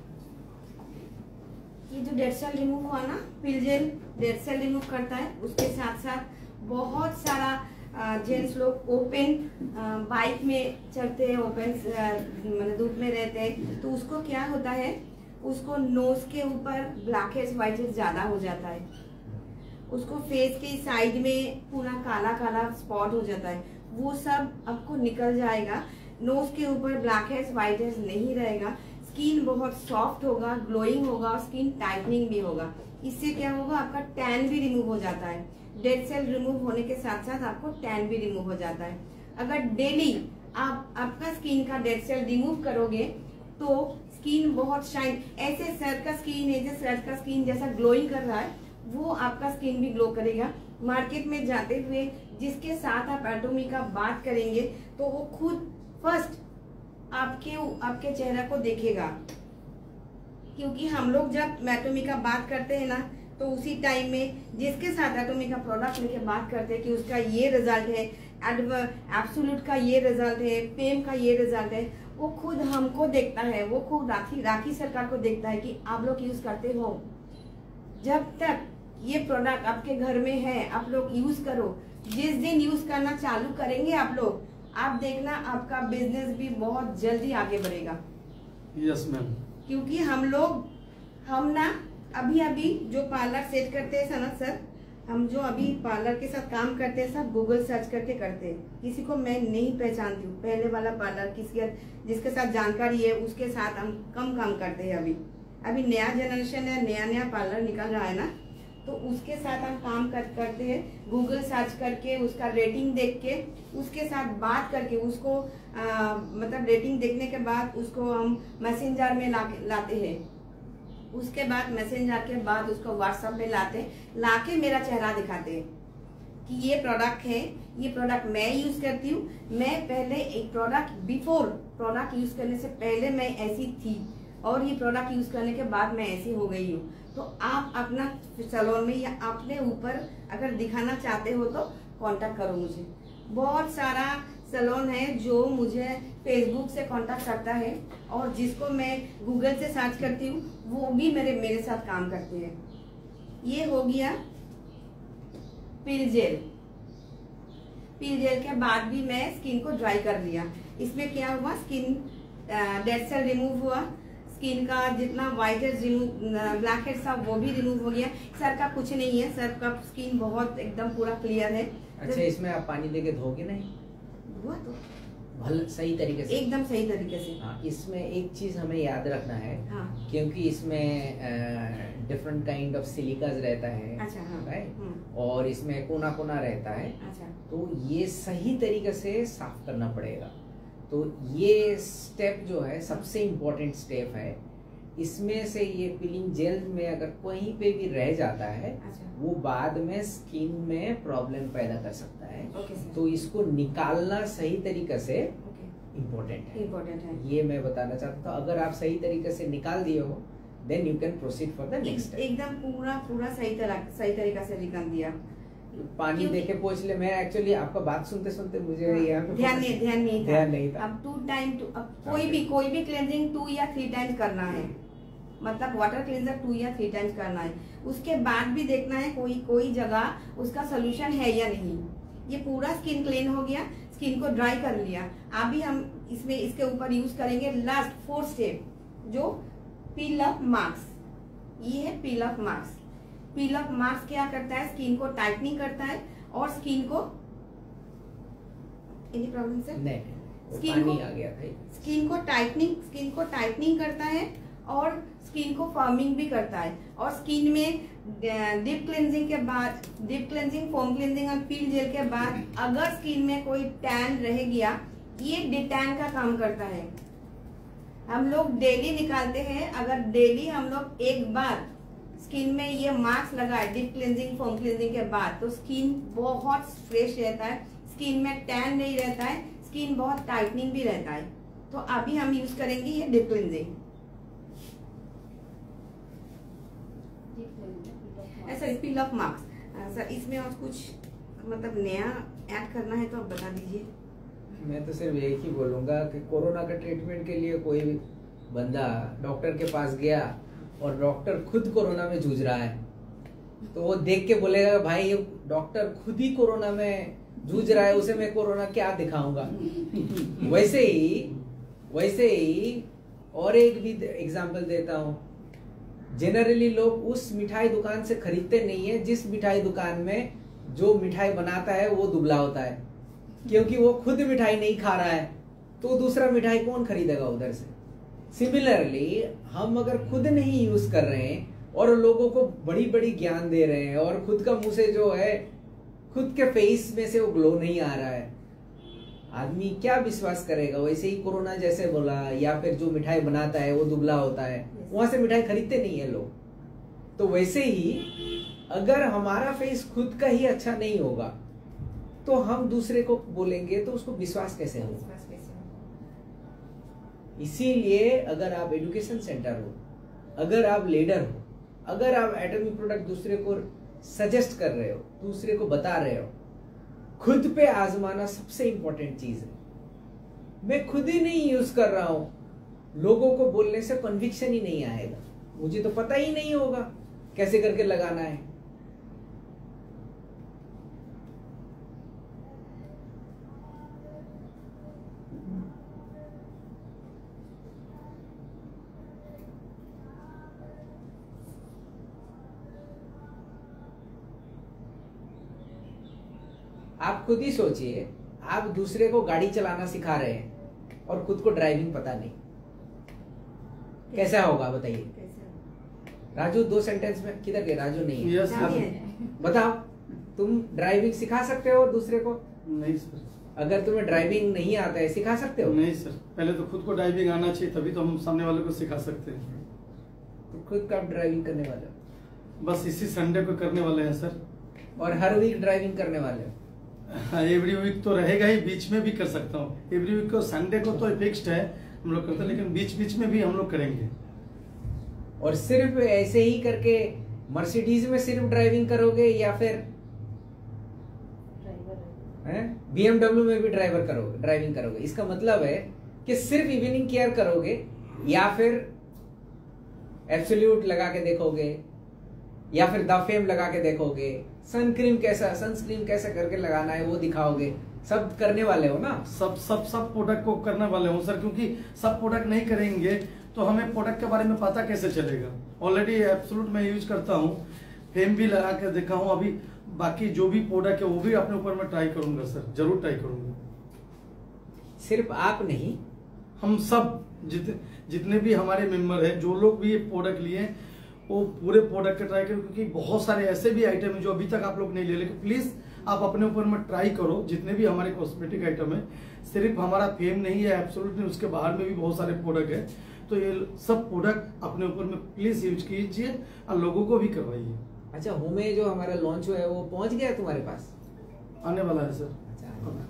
[SPEAKER 3] ये जो डेड सेल रिमूव हुआ ना, पिलजेल डेड सेल रिमूव करता है, उसके साथ साथ बहुत सारा जेंट्स लोग ओपन बाइक में चलते हैं, ओपन मतलब धूप में रहते हैं, तो उसको क्या होता है, उसको नोज के ऊपर ब्लैक हेड्स व्हाइट हेड्स ज्यादा हो जाता है, उसको फेस के साइड में पूरा काला काला स्पॉट हो जाता है, वो सब आपको निकल जाएगा। नोज के ऊपर ब्लैक हेड्स व्हाइट हेड्स नहीं रहेगा, स्किन बहुत सॉफ्ट होगा, ग्लोइंग होगा, स्किन टाइटनिंग भी होगा। इससे क्या होगा, आपका टैन भी रिमूव हो जाता है। डेड सेल रिमूव होने के साथ साथ आपको टैन भी रिमूव हो जाता है। अगर डेली आप आपका स्किन का डेड सेल रिमूव करोगे तो स्किन बहुत शाइन, ऐसे सर का स्किन है, जैसे सर का स्किन जैसा ग्लोइंग कर रहा है वो आपका स्किन भी ग्लो करेगा। मार्केट में जाते हुए जिसके साथ आप एटॉमी का बात करेंगे तो वो खुद फर्स्ट आपके आपके चेहरा को देखेगा, क्योंकि हम लोग जब एटॉमी का बात करते हैं ना तो उसी टाइम में जिसके साथ एटॉमी का प्रोडक्ट लेके बात करते हैं कि उसका ये रिजल्ट है, एब्सोल्यूट का ये रिजल्ट है, पेम का ये रिजल्ट है, वो खुद हमको देखता है, वो खुद राखी राखी सरकार को देखता है कि आप लोग यूज करते हो। जब तक ये प्रोडक्ट आपके घर में है आप लोग यूज करो, जिस दिन यूज करना चालू करेंगे आप लोग, आप देखना आपका बिजनेस भी बहुत जल्दी आगे बढ़ेगा।
[SPEAKER 2] Yes ma'am.
[SPEAKER 3] क्योंकि हम लोग हम ना अभी अभी जो पार्लर सेट करते हैं सनत सर, हम जो अभी पार्लर के साथ काम करते हैं सब गूगल सर्च करके करते हैं। किसी को मैं नहीं पहचानती हूँ, पहले वाला पार्लर किसी जिसके साथ जानकारी है उसके साथ हम कम काम करते हैं। अभी अभी नया जनरेशन है, नया नया पार्लर निकल रहा है ना, तो उसके साथ हम काम कर, करते हैं गूगल सर्च करके, उसका रेटिंग देख के, उसके साथ बात करके, उसको आ, मतलब रेटिंग देखने के बाद उसको हम मैसेंजर में ला, लाते हैं। उसके बाद मैसेंजर के बाद उसको व्हाट्सएप में लाते लाके मेरा चेहरा दिखाते हैं कि ये प्रोडक्ट है, ये प्रोडक्ट मैं यूज करती हूँ। मैं पहले एक प्रोडक्ट बिफोर प्रोडक्ट यूज करने से पहले मैं ऐसी थी और ये प्रोडक्ट यूज करने के बाद मैं ऐसी हो गई हूँ। तो आप अपना सैलून में या अपने ऊपर अगर दिखाना चाहते हो तो कांटेक्ट करो मुझे। बहुत सारा सैलून है जो मुझे फेसबुक से कांटेक्ट करता है और जिसको मैं गूगल से सर्च करती हूँ वो भी मेरे मेरे साथ काम करते हैं। ये हो गया पिल जेल। पिल जेल के बाद भी मैं स्किन को ड्राई कर लिया। इसमें क्या हुआ, स्किन डेड सेल रिमूव हुआ, स्किन का जितना white heads remove, black heads था वो भी रिमूव हो गया। सर का कुछ नहीं है, सर का स्किन बहुत एकदम पूरा क्लियर है।
[SPEAKER 1] अच्छा, इसमें आप पानी देके धोगे नहीं?
[SPEAKER 3] हुआ तो
[SPEAKER 1] भल सही तरीके से
[SPEAKER 3] एकदम सही तरीके से।
[SPEAKER 1] हाँ, इसमें एक चीज हमें याद रखना है,
[SPEAKER 3] हाँ।
[SPEAKER 1] क्योंकि इसमें डिफरेंट काइंड ऑफ सिलिकाज रहता है।
[SPEAKER 3] अच्छा, हाँ।
[SPEAKER 1] Right,
[SPEAKER 3] hmm.
[SPEAKER 1] और इसमें कोना कोना रहता है।
[SPEAKER 3] अच्छा।
[SPEAKER 1] तो ये सही तरीके से साफ करना पड़ेगा। तो ये स्टेप जो है सबसे इम्पोर्टेंट स्टेप है। इसमें से ये पीलिंग जेल में अगर कहीं पे भी रह जाता है,
[SPEAKER 3] अच्छा।
[SPEAKER 1] वो बाद में स्किन में प्रॉब्लम पैदा कर सकता है।
[SPEAKER 3] Okay sir.
[SPEAKER 1] तो इसको निकालना सही तरीके से
[SPEAKER 3] ओके,
[SPEAKER 1] इम्पोर्टेंट है।
[SPEAKER 3] इम्पोर्टेंट है।
[SPEAKER 1] ये मैं बताना चाहता हूँ। अगर आप सही तरीके से निकाल दिए हो, then you can proceed for the next step.
[SPEAKER 3] एकदम पूरा पूरा सही तरह सही तरीका से निकाल दिया।
[SPEAKER 1] पानी देके पोंछ ले। मैं एक्चुअली आपका बात सुनते सुनते मुझे
[SPEAKER 3] हाँ,
[SPEAKER 1] यहाँ पे
[SPEAKER 3] ध्यान नहीं ध्यान नहीं था
[SPEAKER 1] ध्यान नहीं था।
[SPEAKER 3] अब टू टाइम टू अब कोई भी कोई भी क्लेंजिंग टू या थ्री टाइम्स करना है, मतलब वाटर क्लेंजर टू या थ्री टाइम्स करना है। उसके बाद भी देखना है कोई कोई जगह उसका सोल्यूशन है या नहीं। ये पूरा स्किन क्लीन हो गया, स्किन को ड्राई कर लिया। अभी हम इसमें इसके ऊपर यूज करेंगे लास्ट फोर्थ स्टेप, जो पील अप मास्क। ये है peel up mask. Peel up mask क्या करता है, स्किन को टाइटनिंग करता है और स्किन को एनी प्रॉब्लम सर?
[SPEAKER 1] नहीं, नहीं,
[SPEAKER 3] स्किन
[SPEAKER 1] पानी
[SPEAKER 3] को
[SPEAKER 1] आ गया था।
[SPEAKER 3] स्किन को टाइटनिंग स्किन को टाइटनिंग करता है और स्किन को फर्मिंग भी करता है। और स्किन में डीप क्लेंजिंग के बाद, डीप क्लेंजिंग, फोम क्लेंजिंग और पील जेल के बाद अगर स्किन में कोई टैन रह गया, ये डिटैन का काम करता है। हम लोग डेली निकालते हैं। अगर डेली हम लोग एक बार स्किन में ये मास्क लगाए डीप क्लेंजिंग, फोम क्लेंजिंग के बाद, तो स्किन बहुत फ्रेश रहता है, स्किन में टैन नहीं रहता है, स्किन बहुत टाइटनिंग भी रहता है। तो अभी हम यूज करेंगे ये डीप क्लेंजिंग। ऐसा पील ऑफ मास्क। सर इसमें और कुछ मतलब नया ऐड करना है तो आप बता दीजिए।
[SPEAKER 1] मैं तो सिर्फ यही ही बोलूंगा कि कोरोना का ट्रीटमेंट के लिए कोई भी बंदा डॉक्टर के पास गया और डॉक्टर खुद कोरोना में जूझ रहा है, तो वो देख के बोलेगा भाई ये डॉक्टर खुद ही कोरोना में जूझ रहा है, उसे मैं कोरोना क्या दिखाऊंगा। वैसे ही वैसे ही और एक भी एग्जांपल देता हूँ। जनरली लोग उस मिठाई दुकान से खरीदते नहीं है जिस मिठाई दुकान में जो मिठाई बनाता है वो दुबला होता है, क्योंकि वो खुद मिठाई नहीं खा रहा है, तो दूसरा मिठाई कौन खरीदेगा उधर से। सिमिलरली हम अगर खुद नहीं यूज कर रहे हैं और लोगों को बड़ी बड़ी ज्ञान दे रहे हैं और खुद का मुंह से जो है खुद के फेस में से वो ग्लो नहीं आ रहा है, आदमी क्या विश्वास करेगा। वैसे ही कोरोना जैसे बोला, या फिर जो मिठाई बनाता है वो दुबला होता है, वहां से मिठाई खरीदते नहीं है लोग। तो वैसे ही अगर हमारा फेस खुद का ही अच्छा नहीं होगा तो हम दूसरे को बोलेंगे तो उसको विश्वास कैसे होगा। इसीलिए अगर आप एजुकेशन सेंटर हो, अगर आप लीडर हो, अगर आप एटॉमी प्रोडक्ट दूसरे को सजेस्ट कर रहे हो, दूसरे को बता रहे हो, खुद पे आजमाना सबसे इंपॉर्टेंट चीज है। मैं खुद ही नहीं यूज कर रहा हूं, लोगों को बोलने से कन्विक्शन ही नहीं आएगा, मुझे तो पता ही नहीं होगा कैसे करके लगाना है। आप खुद ही सोचिए, आप दूसरे को गाड़ी चलाना सिखा रहे हैं और खुद को ड्राइविंग पता नहीं, कैसा होगा बताइए। राजू दो सेंटेंस में, किधर गए राजू? नहीं है।
[SPEAKER 2] yes,
[SPEAKER 1] अब बताओ, तुम ड्राइविंग सिखा सकते हो दूसरे को?
[SPEAKER 2] नहीं सर।
[SPEAKER 1] अगर तुम्हें ड्राइविंग नहीं आता है, सिखा सकते हो?
[SPEAKER 2] नहीं सर, पहले तो खुद को ड्राइविंग आना चाहिए, तभी तो हम सामने वाले को सिखा सकते हैं।
[SPEAKER 1] तो खुद कब ड्राइविंग करने वाले हो?
[SPEAKER 2] बस इसी संडे को करने वाले हैं सर।
[SPEAKER 1] और हर वीक ड्राइविंग करने वाले हो?
[SPEAKER 2] हाँ, एवरी वीक तो रहेगा ही, बीच में भी कर सकता हूँ। एवरी वीक को संडे को तो फिक्स्ड है हम लोग करते हैं, लेकिन बीच बीच में भी हम लोग करेंगे।
[SPEAKER 1] और सिर्फ ऐसे ही करके मर्सिडीज में सिर्फ ड्राइविंग करोगे या फिर बीएमडब्ल्यू में भी ड्राइवर करोगे ड्राइविंग करोगे? इसका मतलब है कि सिर्फ इवनिंग केयर करोगे या फिर एब्सोल्यूट लगा के देखोगे या फिर द फेम लगा के देखोगे, सनक्रीम कैसा सनस्क्रीन कैसा करके लगाना है वो दिखाओगे, सब करने वाले हो ना?
[SPEAKER 2] सब सब सब प्रोडक्ट को करने वाले हो सर, क्योंकि सब प्रोडक्ट नहीं करेंगे तो हमें प्रोडक्ट के बारे में पता कैसे चलेगा। ऑलरेडी एब्सोल्यूट मैं यूज करता हूँ, फेम भी लगा के देखा हूँ, अभी बाकी जो भी प्रोडक्ट है वो भी अपने ऊपर में ट्राई करूंगा सर, जरूर ट्राई करूंगा।
[SPEAKER 1] सिर्फ आप नहीं,
[SPEAKER 2] हम सब जित, जितने भी हमारे मेंबर हैं, जो लोग भी ये प्रोडक्ट लिए हैं, वो पूरे प्रोडक्ट का ट्राई करें, क्योंकि बहुत सारे ऐसे भी आइटम हैं जो अभी तक आप लोग नहीं ले, लेकिन प्लीज आप अपने ऊपर में ट्राई करो। जितने भी हमारे कॉस्मेटिक आइटम है, सिर्फ हमारा फेम नहीं है, एब्सोल्युटली उसके बाहर में भी बहुत सारे प्रोडक्ट है, तो ये सब प्रोडक्ट अपने ऊपर में प्लीज यूज कीजिए और लोगों को भी करवाइए।
[SPEAKER 1] अच्छा, होमे जो हमारा लॉन्च हुआ है वो पहुंच गया तुम्हारे पास?
[SPEAKER 2] आने वाला है सर।
[SPEAKER 1] अच्छा,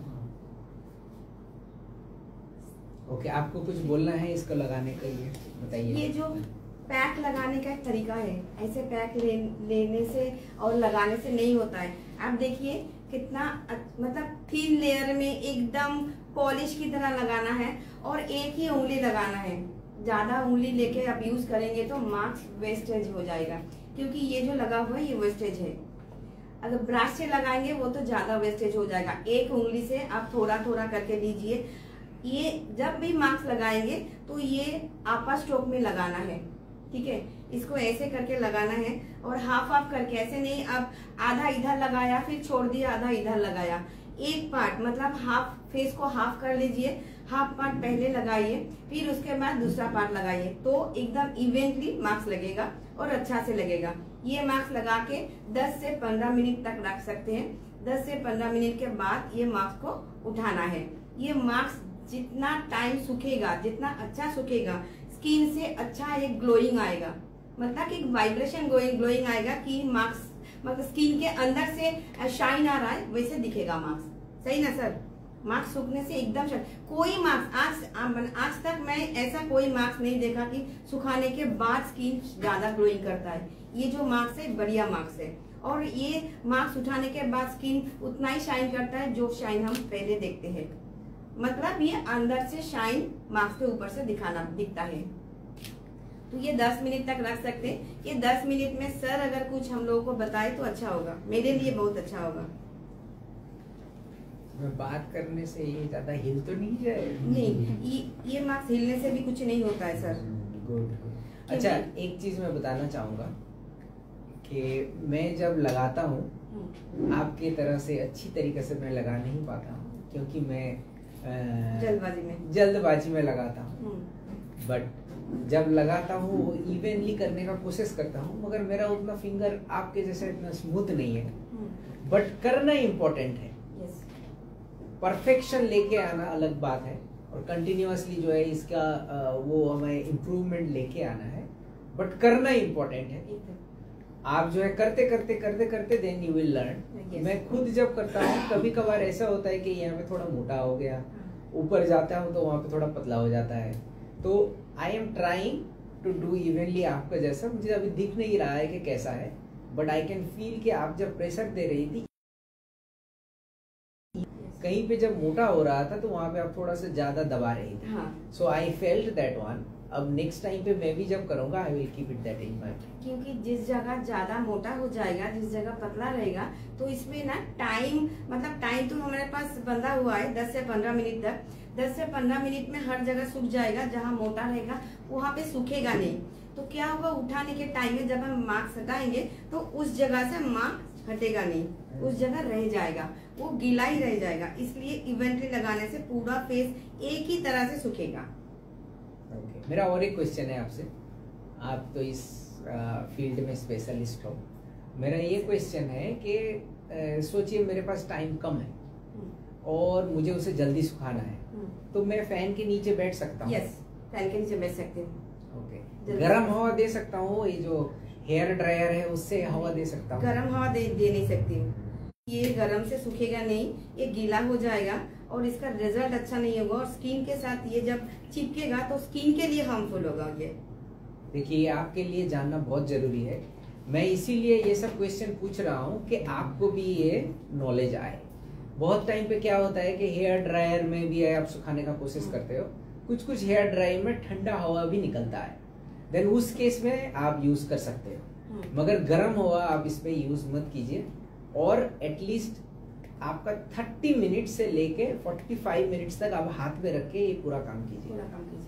[SPEAKER 1] ओके, आपको कुछ बोलना है इसको लगाने के लिए, बताइए।
[SPEAKER 3] ये जो पैक लगाने का एक तरीका है, ऐसे पैक ले, लेने से और लगाने से नहीं होता है। आप देखिए कितना मतलब तीन लेयर में एकदम पॉलिश की तरह लगाना है और एक ही उंगली लगाना है। ज्यादा उंगली लेके आप यूज करेंगे तो मास्क वेस्टेज हो जाएगा, क्योंकि ये जो लगा हुआ है ये वेस्टेज है। अगर ब्रश से लगाएंगे वो तो ज्यादा वेस्टेज हो जाएगा। एक उंगली से आप थोड़ा थोड़ा करके लीजिए। ये जब भी मास्क लगाएंगे तो ये आपस स्ट्रोक में लगाना है, ठीक है। इसको ऐसे करके लगाना है और हाफ हाफ करके, ऐसे नहीं आप आधा इधर लगाया फिर छोड़ दिया, आधा इधर लगाया। एक पार्ट मतलब हाफ फेस को हाफ कर लीजिए, हाफ पार्ट पहले लगाइए, फिर उसके बाद दूसरा पार्ट लगाइए, तो एकदम इवेंटली मास्क लगेगा और अच्छा से लगेगा। ये मास्क लगा के दस से पंद्रह मिनट तक रख सकते हैं। दस से पंद्रह मिनट के बाद ये मास्क को उठाना है। ये मास्क जितना टाइम सूखेगा, जितना अच्छा सूखेगा, स्किन से अच्छा एक ग्लोइंग आएगा, मतलब कि वाइब्रेशन ग्लोइंग ग्लोइंग आएगा कि मास्क मतलब स्किन के अंदर से शाइन आ रहा है, वैसे दिखेगा मास्क। सही ना सर? मास्क सूखने से एकदम शाइन। कोई मास्क आज आज तक मैं ऐसा कोई मास्क नहीं देखा कि सुखाने के बाद स्किन ज्यादा ग्लोइंग करता है। ये जो मास्क है बढ़िया मास्क है, और ये मास्क उठाने के बाद स्किन उतना ही शाइन करता है जो शाइन हम पहले देखते हैं। मतलब ये अंदर से शाइन मास्क के ऊपर से दिखाना दिखता है। तो ये दस मिनट तक रख सकते हैं। ये दस मिनट में सर अगर कुछ हम लोगों को बताए तो अच्छा होगा, मेरे लिए बहुत अच्छा होगा।
[SPEAKER 1] बात करने से ये ज्यादा हिल तो नहीं जाए?
[SPEAKER 3] नहीं, ये, ये मास्क हिलने से भी कुछ नहीं होता है सर।
[SPEAKER 1] गुड। अच्छा, एक चीज मैं बताना चाहूंगा कि मैं जब लगाता हूँ आपके तरह से अच्छी तरीके से मैं लगा नहीं पाता हूँ, क्योंकि मैं
[SPEAKER 3] जल्दबाजी में
[SPEAKER 1] जल्दबाजी में लगाता हूँ। बट जब लगाता हूँ वो इवनली करने का कोशिश करता हूँ, मगर मेरा उतना फिंगर आपके जैसा इतना स्मूथ नहीं है। बट करना इम्पोर्टेंट है। परफेक्शन लेके आना अलग बात है, और कंटिन्यूअसली जो है इसका वो हमें इम्प्रूवमेंट लेके आना है, बट करना इम्पोर्टेंट है। आप जो है करते करते करते करते देन यू विल लर्न। मैं खुद जब करता हूँ कभी कभार ऐसा होता है कि यहाँ पे थोड़ा मोटा हो गया, ऊपर जाता हूँ तो वहाँ पे थोड़ा पतला हो जाता है। तो I am trying to do evenly आपका जैसा। मुझे अभी दिख नहीं रहा है कि कैसा है, बट आई कैन फील कि आप जब प्रेशर दे रही थी कहीं पे जब मोटा हो रहा था तो वहाँ पे आप थोड़ा सा ज्यादा दबा रही थी। So I felt that one. अब नेक्स्ट टाइम पे मैं भी जब करूंगा I will keep it that in mind,
[SPEAKER 3] क्योंकि जिस जगह ज्यादा मोटा हो जाएगा, जिस जगह पतला रहेगा, तो इसमें ना टाइम मतलब टाइम तो हमारे पास बंधा हुआ है दस से पंद्रह मिनट तक। दस से पंद्रह मिनट में हर जगह सूख जाएगा। जहाँ मोटा रहेगा वहाँ पे सूखेगा नहीं। तो क्या होगा, उठाने के टाइम में जब हम मास्क हटाएंगे तो उस जगह से मास्क हटेगा नहीं, उस जगह रह जाएगा, वो गीला ही रह जाएगा। इसलिए इवेंटली लगाने से पूरा फेस एक ही तरह से सूखेगा।
[SPEAKER 1] okay. मेरा और एक क्वेश्चन है आपसे, आप तो इस फील्ड में स्पेशलिस्ट हो। मेरा ये क्वेश्चन है कि सोचिए मेरे पास टाइम कम है और मुझे उसे जल्दी सुखाना है, तो मैं फैन के नीचे बैठ सकता हूँ?
[SPEAKER 3] यस, फैन के नीचे बैठ सकते हैं।
[SPEAKER 1] ओके, गरम हवा दे सकता हूँ? ये जो हेयर ड्रायर है उससे हवा दे सकता हूँ?
[SPEAKER 3] गरम हवा दे, दे नहीं सकती हूँ। ये गरम से सूखेगा नहीं, ये गीला हो जाएगा और इसका रिजल्ट अच्छा नहीं होगा, और स्किन के साथ ये जब चिपकेगा तो स्किन के लिए हार्मफुल होगा। ये
[SPEAKER 1] देखिए आपके लिए जानना बहुत जरूरी है। मैं इसीलिए ये सब क्वेश्चन पूछ रहा हूँ कि आपको भी ये नॉलेज आए। बहुत टाइम पे क्या होता है कि हेयर ड्रायर में भी आप सुखाने का कोशिश करते हो, कुछ कुछ हेयर ड्रायर में ठंडा हवा भी निकलता है, देन उस केस में आप यूज कर सकते हो। मगर गर्म हवा आप इस पे यूज मत कीजिए, और एटलीस्ट आपका तीस मिनट से लेके पैंतालीस मिनट्स तक आप हाथ में रख के ये पूरा काम कीजिए।
[SPEAKER 3] पूरा काम कीजिए।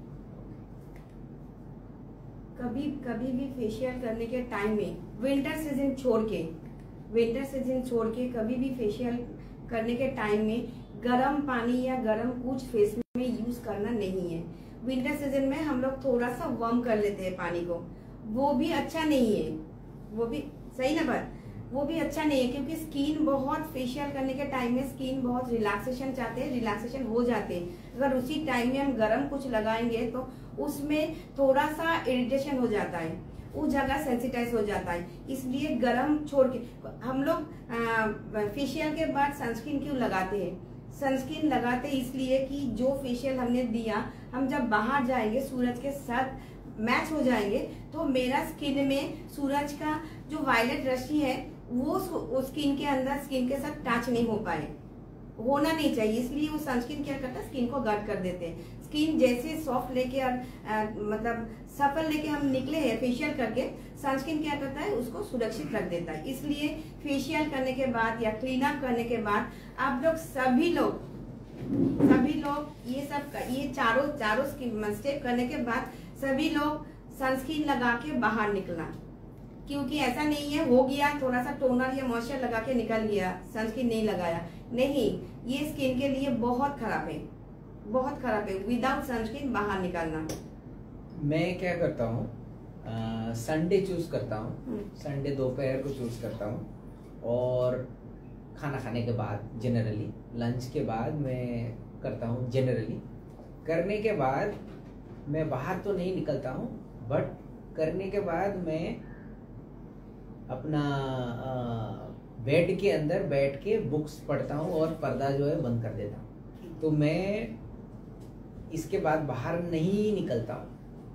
[SPEAKER 3] कभी कभी भी फेशियल करने के टाइम में विंटर सीजन छोड़ के विंटर सीजन छोड़ के कभी भी फेशियल करने के टाइम में गर्म पानी या गर्म कुछ फेस में यूज करना नहीं है। विंटर सीजन में हम लोग थोड़ा सा वार्म कर लेते हैं पानी को, वो भी अच्छा नहीं है, वो भी सही ना बात, वो भी अच्छा नहीं है, क्योंकि स्किन बहुत फेशियल करने के टाइम में स्किन बहुत रिलैक्सेशन चाहते हैं, रिलैक्सेशन हो जाते हैं। अगर उसी टाइम में हम गर्म कुछ लगाएंगे तो उसमें थोड़ा सा इरिटेशन हो जाता है, उस जगह सेंसिटाइज हो जाता है। इसलिए गर्म छोड़ के हम लोग फेशियल के बाद सनस्क्रीन क्यों लगाते हैं? सनस्क्रीन लगाते इसलिए कि जो फेशियल हमने दिया, हम जब बाहर जाएंगे सूरज के साथ मैच हो जाएंगे तो मेरा स्किन में सूरज का जो वायलेट रश्मि है वो स्किन के अंदर स्किन के साथ टच नहीं हो पाए, होना नहीं चाहिए। इसलिए वो सनस्क्रीन क्या करता है, स्किन को गार्ड कर देते हैं। स्किन जैसे सॉफ्ट लेके और आ, मतलब सफल लेके हम निकले हैं फेशियल करके, सनस्क्रीन क्या करता है, उसको सुरक्षित रख देता है। इसलिए फेशियल करने के बाद या क्लीन अप करने के बाद आप लोग सभी लोग सभी लोग ये सब ये चारों चारों स्टेप करने के बाद सभी लोग सनस्क्रीन लगा के बाहर निकलना, क्योंकि ऐसा नहीं है हो गया थोड़ा सा टोनर या मॉइस्चर लगा के निकल गया, सनस्क्रीन नहीं लगाया, नहीं, ये स्किन के लिए बहुत खराब है, बहुत खराब है। विदाउट सनस्क्रीन बाहर निकलना।
[SPEAKER 1] मैं क्या करता हूँ, संडे चूज करता हूँ, संडे दोपहर को चूज करता हूँ और खाना खाने के बाद जनरली, लंच के बाद मैं करता हूँ जनरली। करने के बाद मैं बाहर तो नहीं निकलता हूँ, बट करने के बाद मैं अपना बेड के अंदर बैठ के बुक्स पढ़ता हूँ और पर्दा जो है बंद कर देता हूँ। तो मैं इसके बाद बाहर नहीं निकलता हूँ,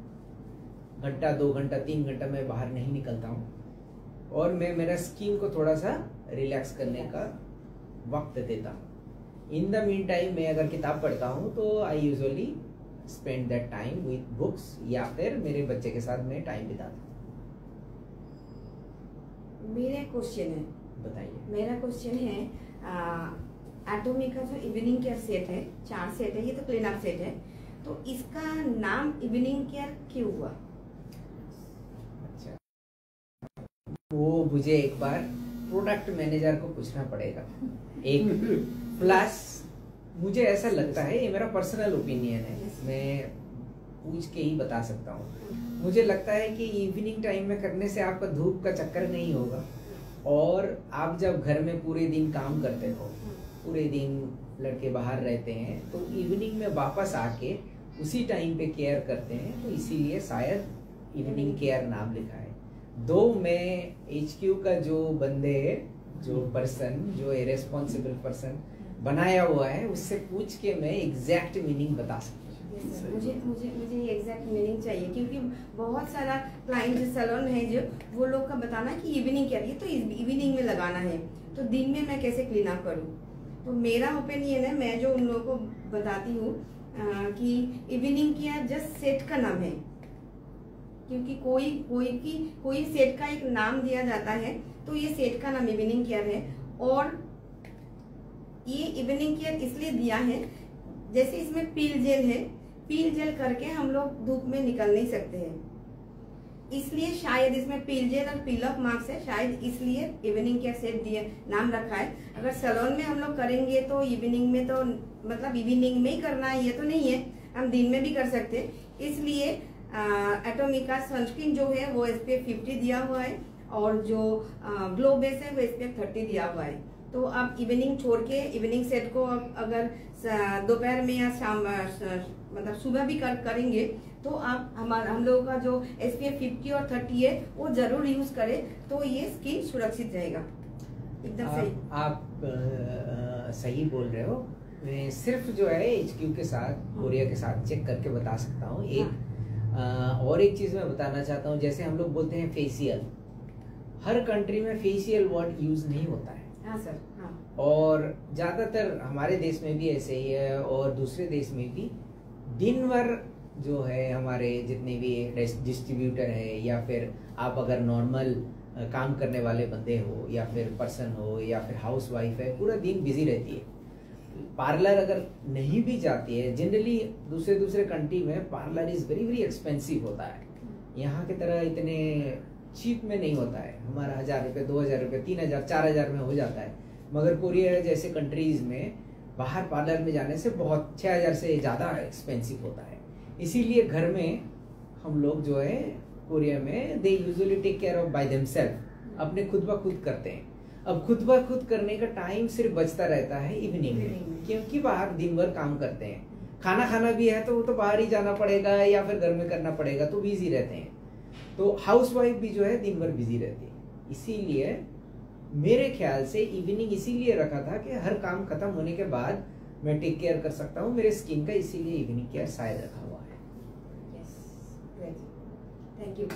[SPEAKER 1] घंटा दो घंटा तीन घंटा मैं बाहर नहीं निकलता हूँ और मैं मेरा स्किन को थोड़ा सा रिलैक्स करने का वक्त देता हूँ। इन द मीन टाइम मैं अगर किताब पढ़ता हूँ तो I usually spend that time with books या फिर मेरे बच्चे के साथ मैं टाइम बिताता हूँ।
[SPEAKER 3] मेरा क्वेश्चन है,
[SPEAKER 1] बताइए।
[SPEAKER 3] मेरा क्वेश्चन है, एटोमी का जो इवनिंग केयर सेट है, चार सेट है, ये तो क्लीन अप सेट है, तो इसका नाम इवनिंग केयर क्यों हुआ?
[SPEAKER 1] अच्छा, वो मुझे एक बार प्रोडक्ट मैनेजर को पूछना पड़ेगा। एक प्लस मुझे ऐसा लगता है, ये मेरा पर्सनल ओपिनियन है, मैं पूछ के ही बता सकता हूँ। मुझे लगता है कि इवनिंग टाइम में करने से आपका धूप का चक्कर नहीं होगा और आप जब घर में पूरे दिन काम करते हो, पूरे दिन लड़के बाहर रहते हैं, तो इवनिंग में वापस आके उसी टाइम पे केयर करते हैं, तो इसीलिए शायद इवनिंग केयर नाम लिखा है। दो मैं एच क्यू का जो बंदे, जो पर्सन, जो इरेस्पॉन्सिबल पर्सन बनाया हुआ है, उससे पूछ के मैं एग्जैक्ट मीनिंग बता सकता हूँ।
[SPEAKER 3] मुझे मुझे मुझे ये एग्जैक्ट मीनिंग चाहिए, क्योंकि बहुत सारा क्लाइंट सैलून है जो वो लोग का बताना कि इवनिंग क्या है, तो इवनिंग में लगाना है, तो दिन में मैं कैसे क्लीन अप करूँ? तो मेरा ओपिनियन है, मैं जो उन लोगों को बताती हूँ कि इवनिंग केयर जस्ट सेट का नाम है, क्योंकि कोई कोई की कोई सेट का एक नाम दिया जाता है, तो ये सेट का नाम इवनिंग केयर है। और ये इवनिंग केयर इसलिए दिया है, जैसे इसमें पील जेल है, पील जेल करके हम लोग धूप में निकल नहीं सकते हैं, इसलिए शायद इसमें पील जेल और पील ऑफ मार्क्स है, शायद इसलिए इवनिंग केयर सेट दिया नाम रखा है। अगर सैलून में हम लोग करेंगे तो इवनिंग में, तो मतलब इवनिंग में ही करना है ये तो नहीं है, हम दिन में भी कर सकते हैं। इसलिए एटोमी का सनस्क्रीन जो है वो एस पी एफ फिफ्टी दिया हुआ है और जो ग्लो बेस है वो एस पी एफ थर्टी दिया हुआ है। तो आप इवनिंग छोड़ के इवनिंग सेट को अगर दोपहर में या शाम मतलब सुबह भी कर करेंगे तो आप हमारा हम लोगों का जो एस पी एफ फिफ्टी और थर्टी है वो जरूर यूज करें, तो ये स्किन सुरक्षित रहेगा। एकदम सही
[SPEAKER 1] आप, आप आ, सही बोल रहे हो। मैं सिर्फ जो है एच क्यू के साथ, कोरिया के साथ चेक करके बता सकता हूँ। एक आ, और एक चीज मैं बताना चाहता हूँ, जैसे हम लोग बोलते हैं फेशियल, हर कंट्री में फेशियल वर्ड यूज नहीं होता है।
[SPEAKER 3] हाँ सर, हाँ।
[SPEAKER 1] और ज्यादातर हमारे देश में भी ऐसे ही है और दूसरे देश में भी दिन भर जो है हमारे जितने भी डिस्ट्रीब्यूटर है या फिर आप अगर नॉर्मल काम करने वाले बंदे हो या फिर पर्सन हो या फिर हाउस वाइफ है, पूरा दिन बिजी रहती है। पार्लर अगर नहीं भी जाती है, जनरली दूसरे दूसरे कंट्री में parlour is very very expensive होता है, यहाँ की तरह इतने चीप में नहीं होता है। हमारा हजार रुपये, दो हजार रुपये, तीन हजार, चार हजार में हो जाता है, मगर कोरिया जैसे कंट्रीज में बाहर पार्लर में जाने से बहुत छह हजार से ज्यादा एक्सपेंसिव होता है। इसीलिए घर में हम लोग जो है कोरिया में they usually take care of by themselves, अपने खुद ब खुद करते हैं। अब खुद ब खुद करने का टाइम सिर्फ बचता रहता है इवनिंग में, क्योंकि बाहर दिन भर काम करते हैं। खाना खाना भी है तो वो तो बाहर ही जाना पड़ेगा या फिर घर में करना पड़ेगा, तो बिजी रहते हैं। तो हाउस वाइफ भी जो है दिन भर बिजी रहती है। इसीलिए मेरे ख्याल से इवनिंग इसीलिए रखा था कि हर काम खत्म होने के बाद मैं टेक केयर कर सकता हूँ मेरे स्किन का, इसीलिए इवनिंग केयर शायद रखा हुआ है।
[SPEAKER 3] Thank you.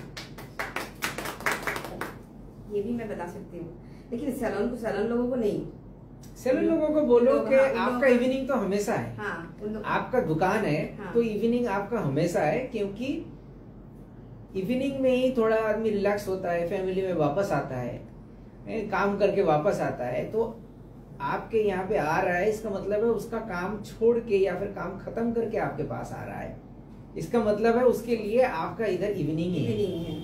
[SPEAKER 3] ये भी मैं बता सकती हूँ, लेकिन सैलून को सैलून लोगों को नहीं,
[SPEAKER 1] सैलून लोगों को बोलो
[SPEAKER 3] लोग,
[SPEAKER 1] कि
[SPEAKER 3] हाँ,
[SPEAKER 1] आपका
[SPEAKER 3] लोग,
[SPEAKER 1] इवनिंग तो हमेशा है।
[SPEAKER 3] हाँ, उन लोग,
[SPEAKER 1] आपका दुकान है
[SPEAKER 3] हाँ,
[SPEAKER 1] तो इवनिंग आपका हमेशा है, क्योंकि इवनिंग में ही थोड़ा आदमी रिलैक्स होता है, फैमिली में वापस आता है, काम करके वापस आता है। तो आपके यहाँ पे आ रहा है, इसका मतलब है उसका काम छोड़ के या फिर काम खत्म करके आपके पास आ रहा है। इसका मतलब है उसके लिए आपका इधर इवनिंग ही है।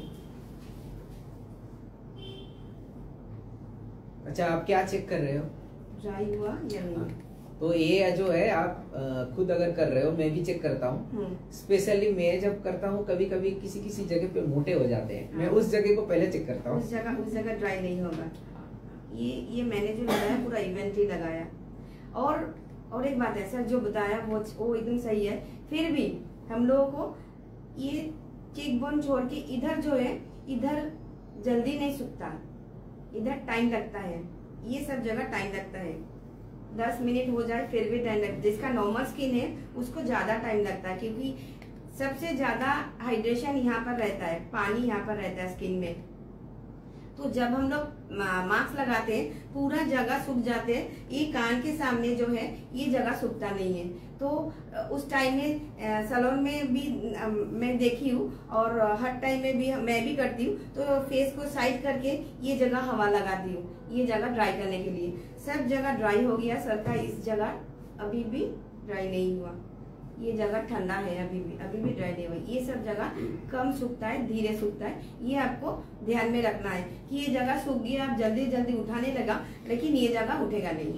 [SPEAKER 1] अच्छा, आप क्या चेक कर रहे हो?
[SPEAKER 3] ड्राई हुआ या नहीं?
[SPEAKER 1] तो ये जो है आप खुद अगर कर रहे हो, मैं भी चेक करता हूँ। स्पेशली मैं जब करता हूँ कभी कभी किसी किसी जगह पे मोटे हो जाते हैं, मैं उस जगह को पहले चेक करता हूँ।
[SPEAKER 3] उस जगह उस जगह ड्राई नहीं होगा। ये ये मैंने जो लगाया पूरा इवेंट ही लगाया। और और एक बात है सर, जो बताया वो वो एकदम सही है। फिर भी हम लोगों को ये चीक बोन छोड़ के इधर जो है, इधर जल्दी नहीं सूखता, इधर टाइम लगता है। ये सब जगह टाइम लगता है, दस मिनट हो जाए फिर भी टाइम लगता है। जिसका नॉर्मल स्किन है उसको ज्यादा टाइम लगता है, क्योंकि सबसे ज्यादा हाइड्रेशन यहाँ पर रहता है, पानी यहाँ पर रहता है स्किन में। तो जब हम लोग मास्क लगाते हैं पूरा जगह सूख जाते हैं, ये कान के सामने जो है ये जगह सूखता नहीं है। तो उस टाइम में सैलून में भी मैं देखी हूँ और हर टाइम में भी मैं भी करती हूँ, तो फेस को साइड करके ये जगह हवा लगाती हूँ, ये जगह ड्राई करने के लिए। सब जगह ड्राई हो गया सर का, इस जगह अभी भी ड्राई नहीं हुआ। ये जगह ठंडा है, अभी भी अभी भी ड्राई नहीं हुआ। ये सब जगह कम सूखता है, धीरे सूखता है। ये आपको ध्यान में रखना है कि ये जगह सूख गया, आप जल्दी जल्दी उठाने लगा, लेकिन ये जगह उठेगा नहीं।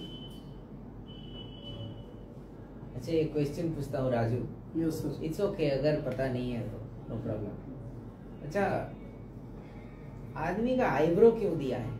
[SPEAKER 1] अच्छा, एक क्वेश्चन पूछता हूँ Raju.
[SPEAKER 2] Yes sir.
[SPEAKER 1] It's okay, अगर पता नहीं है तो नो प्रॉब्लम। अच्छा, आदमी का आईब्रो क्यों दिया है?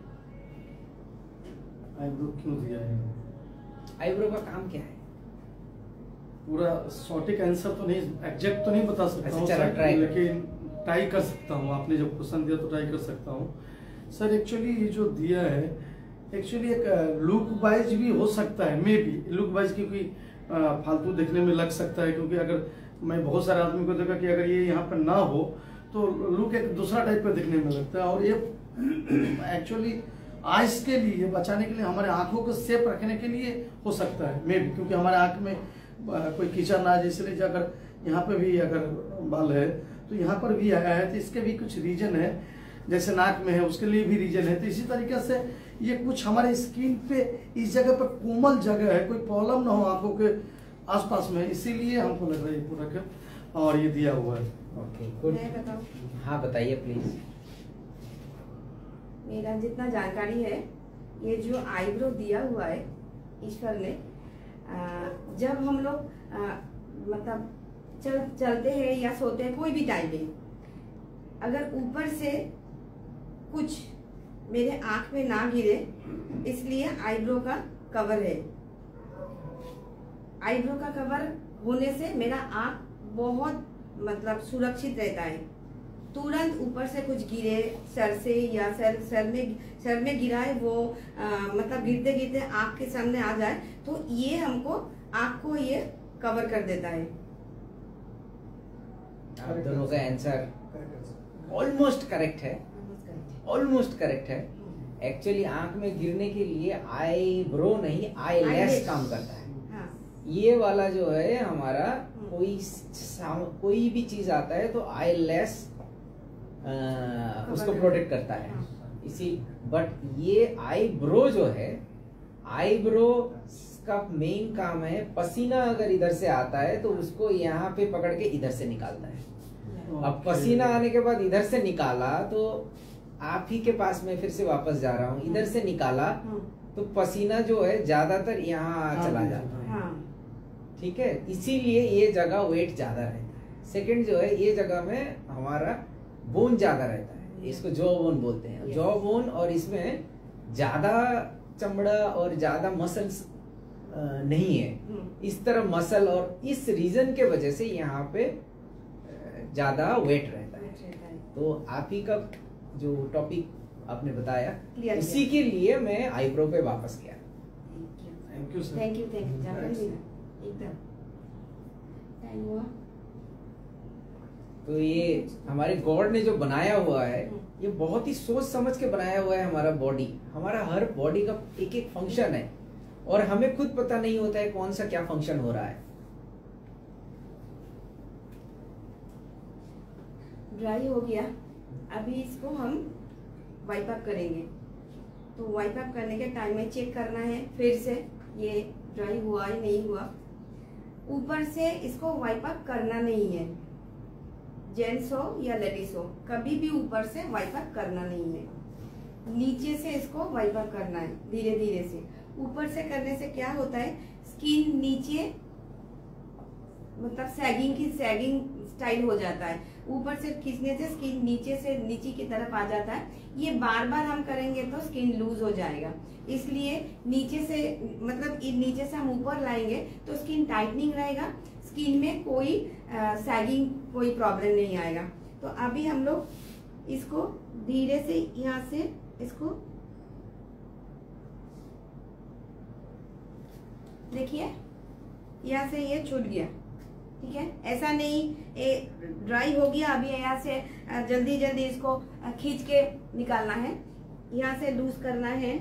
[SPEAKER 2] आईब्रो क्यों दिया है?
[SPEAKER 1] आईब्रो का काम क्या है?
[SPEAKER 2] पूरा सॉटिक आंसर तो नहीं, एग्जैक्ट तो नहीं बता सकता हूँ
[SPEAKER 1] अच्छा,
[SPEAKER 2] सर, लेकिन ट्राई कर सकता हूँ। आपने जब क्वेश्चन दिया तो ट्राई कर सकता हूँ सर। एक्चुअली ये जो दिया है एक्चुअली एक लुक वाइज भी हो सकता है, मे बी लुक वाइज, क्योंकि फालतू देखने में लग सकता है। क्योंकि अगर मैं बहुत सारे आदमी को देखा कि अगर ये यहाँ पर ना हो तो लुक एक दूसरा टाइप का दिखने में लगता है। और ये एक्चुअली आइस के लिए बचाने के लिए, हमारे आंखों को सेफ रखने के लिए हो सकता है मे बी, क्योंकि हमारे आंख में कोई कीचड़ ना जाए, इसलिए अगर यहाँ पे भी अगर बाल है तो यहाँ पर भी आया है, तो इसके भी कुछ रीजन है। जैसे नाक में है उसके लिए भी रीजन है। तो इसी तरीके से ये कुछ हमारे स्किन पे इस जगह पे कोमल जगह है, कोई प्रॉब्लम ना हो आंखों के आसपास में, इसीलिए हमको लग रहा है ये पूरा का और ये दिया हुआ है।
[SPEAKER 1] Okay, good.
[SPEAKER 3] मैं बताऊं?
[SPEAKER 1] हाँ बताइए प्लीज।
[SPEAKER 3] मेरा जितना जानकारी है, ये जो आईब्रो दिया हुआ है ईश्वर ने, जब हम लोग मतलब चल चलते हैं या सोते हैं कोई भी टाइम में, अगर ऊपर से कुछ मेरे आंख में ना गिरे, इसलिए आईब्रो का कवर है। आईब्रो का कवर होने से मेरा आंख बहुत मतलब सुरक्षित रहता है। तुरंत ऊपर से कुछ गिरे सर से या सर सर में सर में गिरा है वो आ, मतलब गिरते गिरते आंख के सामने आ जाए, तो ये हमको आंख को ये कवर कर देता है।
[SPEAKER 1] आप दोनों का आंसर ऑलमोस्ट करेक्ट है, ऑलमोस्ट करेक्ट है। एक्चुअली आंख में गिरने के लिए आई ब्रो नहीं आई लैश काम करता है।
[SPEAKER 3] हाँ।
[SPEAKER 1] ये वाला जो है हमारा कोई कोई भी चीज आता है तो आई लैश उसको प्रोटेक्ट करता है।
[SPEAKER 3] हाँ।
[SPEAKER 1] इसी बट ये आई ब्रो जो है, आई ब्रो का मेन काम है, पसीना अगर इधर से आता है तो उसको यहाँ पे पकड़ के इधर से निकालता है। अब पसीना आने के बाद इधर से निकाला तो आप ही के पास में फिर से वापस जा रहा हूँ, इधर से निकाला तो पसीना जो है ज्यादातर यहाँ चला जाता है।
[SPEAKER 3] हाँ
[SPEAKER 1] ठीक है, इसीलिए ये जगह वेट ज्यादा रहता है। सेकंड जो है, ये जगह में हमारा बोन ज्यादा रहता है, इसको जॉ बोन बोलते हैं।
[SPEAKER 3] Yes.
[SPEAKER 1] जॉ बोन, और इसमें ज्यादा चमड़ा और ज्यादा मसल्स नहीं है।
[SPEAKER 3] हम्म,
[SPEAKER 1] इस तरह मसल और इस रीजन के वजह से यहाँ पे ज्यादा वेट रहता है।
[SPEAKER 3] रहता है।
[SPEAKER 1] तो आप ही का जो टॉपिक आपने बताया,
[SPEAKER 3] Clear
[SPEAKER 1] इसी के लिए मैं आईब्रो पे वापस गया।
[SPEAKER 2] Thank you sir.
[SPEAKER 3] Thank you thank you जाकर भी एकदम टाइम हुआ।
[SPEAKER 1] तो ये हमारे गॉड ने जो बनाया हुआ है, ये बहुत ही सोच समझ के बनाया हुआ है। हमारा बॉडी, हमारा हर बॉडी का एक एक फंक्शन है, और हमें खुद पता नहीं होता है कौन सा क्या फंक्शन हो रहा है।
[SPEAKER 3] ड्राई हो गया, अभी इसको हम वाइप अप करेंगे। तो वाइप अप करने के टाइम में चेक करना है फिर से ये ड्राई हुआ या नहीं हुआ। ऊपर से इसको वाइप अप करना नहीं है, जेंट्स हो या लेडीज हो, कभी भी ऊपर से वाइप अप करना नहीं है। नीचे से इसको वाइप अप करना है धीरे धीरे से। ऊपर से करने से क्या होता है, स्किन नीचे मतलब सैगिंग की सैगिंग स्टाइल हो जाता है। ऊपर से खींचने से स्किन नीचे से नीचे की तरफ आ जाता है। ये बार बार हम करेंगे तो स्किन लूज हो जाएगा, इसलिए नीचे से मतलब नीचे से हम ऊपर लाएंगे तो स्किन टाइटनिंग रहेगा, स्किन में कोई सैगिंग कोई प्रॉब्लम नहीं आएगा। तो अभी हम लोग इसको धीरे से यहाँ से इसको देखिए, यहाँ से ये छूट गया, ठीक है। ऐसा नहीं ये ड्राई हो गया, अभी यहाँ से जल्दी जल्दी इसको खींच के निकालना है, यहाँ से लूज करना है।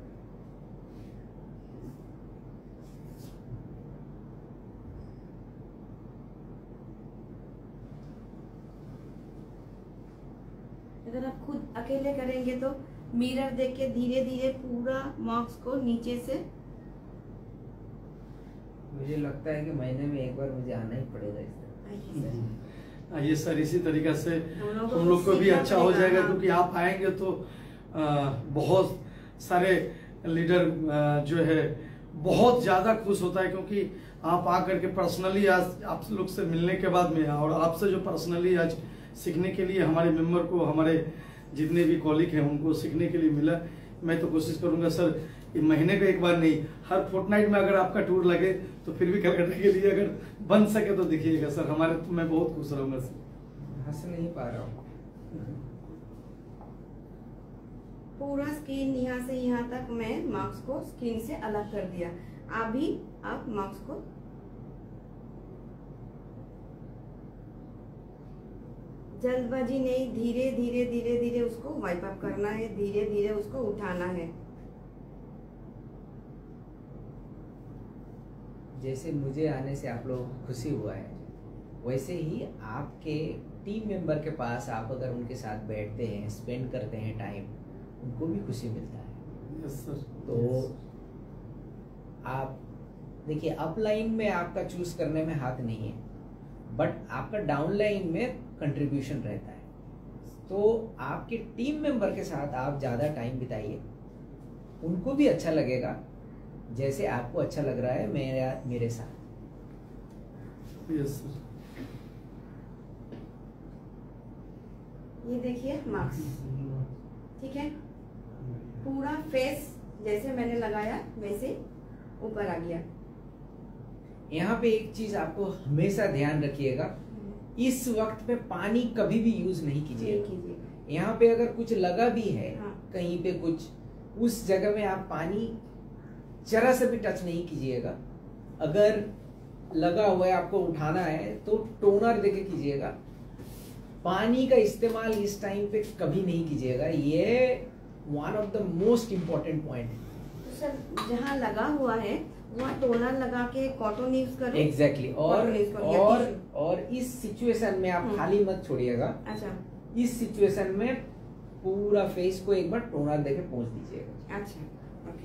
[SPEAKER 3] अगर आप खुद अकेले करेंगे तो मिरर देख के धीरे धीरे पूरा मार्क्स को नीचे से।
[SPEAKER 1] मुझे लगता है कि महीने में एक बार मुझे आना ही पड़ेगा इस तरह।
[SPEAKER 2] आइए सर, इसी तरीका से
[SPEAKER 3] हम लोगों को
[SPEAKER 2] हम लोग को भी
[SPEAKER 3] सीखना
[SPEAKER 2] अच्छा हो
[SPEAKER 3] पड़ेगा,
[SPEAKER 2] जाएगा,
[SPEAKER 3] हाँ।
[SPEAKER 2] क्योंकि आप आएंगे तो आ, बहुत सारे लीडर आ, जो है बहुत ज्यादा खुश होता है, क्योंकि आप आकर के पर्सनली आज आप लोग से मिलने के बाद में और आपसे जो पर्सनली आज सीखने के लिए हमारे मेंबर को, हमारे जितने भी कॉलीग हैं उनको सीखने के लिए मिला। मैं तो कोशिश करूंगा सर, ये महीने का एक बार नहीं, हर फोर्टनाइट में अगर आपका टूर लगे तो फिर भी कलकत्ता के लिए अगर बन सके तो दिखिएगा सर, हमारे तो मैं बहुत खुश रहूंगा सर।
[SPEAKER 1] हंस नहीं पा रहा हूँ।
[SPEAKER 3] पूरा स्किन यहाँ से यहाँ तक मैं मार्क्स को स्किन से अलग कर दिया। अभी आप मार्क्स को जल्दबाजी नहीं, धीरे धीरे धीरे धीरे उसको वाइप अप करना है, धीरे धीरे उसको उठाना है।
[SPEAKER 1] जैसे मुझे आने से आप लोगों को खुशी हुआ है, वैसे ही आपके टीम मेंबर के पास आप अगर उनके साथ बैठते हैं, स्पेंड करते हैं टाइम, उनको भी खुशी मिलता है।
[SPEAKER 2] Yes sir.
[SPEAKER 1] तो आप देखिए, अपलाइन में आपका चूज करने में हाथ नहीं है, बट आपका डाउनलाइन में कंट्रीब्यूशन रहता है। तो आपके टीम मेंबर के साथ आप ज्यादा टाइम बिताइए, उनको भी अच्छा लगेगा जैसे आपको अच्छा लग रहा है मेरा मेरे साथ।
[SPEAKER 2] Yes sir.
[SPEAKER 3] ये देखिए मार्क्स, ठीक है। पूरा फेस जैसे मैंने लगाया वैसे ऊपर आ गया।
[SPEAKER 1] यहाँ पे एक चीज आपको हमेशा ध्यान रखिएगा, इस वक्त में पानी कभी भी यूज नहीं कीजिएगा। यहाँ पे अगर कुछ लगा भी है,
[SPEAKER 3] हाँ।
[SPEAKER 1] कहीं पे कुछ, उस जगह में आप पानी जरा से भी टच नहीं कीजिएगा। अगर लगा हुआ है आपको उठाना है तो टोनर देके कीजिएगा। पानी का इस्तेमाल इस टाइम पे कभी नहीं कीजिएगा, ये one of the most important point है।
[SPEAKER 3] तो सर जहाँ लगा हुआ है वहाँ टोनर लगा के कॉटन यूज करो।
[SPEAKER 1] Exactly exactly. और
[SPEAKER 3] Cotton use करो या
[SPEAKER 1] और
[SPEAKER 3] tissue।
[SPEAKER 1] और इस सिचुएशन में आप
[SPEAKER 3] हम्म।
[SPEAKER 1] खाली मत छोड़िएगा।
[SPEAKER 3] अच्छा
[SPEAKER 1] इस सिचुएशन में पूरा फेस को एक बार टोनर देके पोंछ दीजिएगा।
[SPEAKER 3] अच्छा ओके।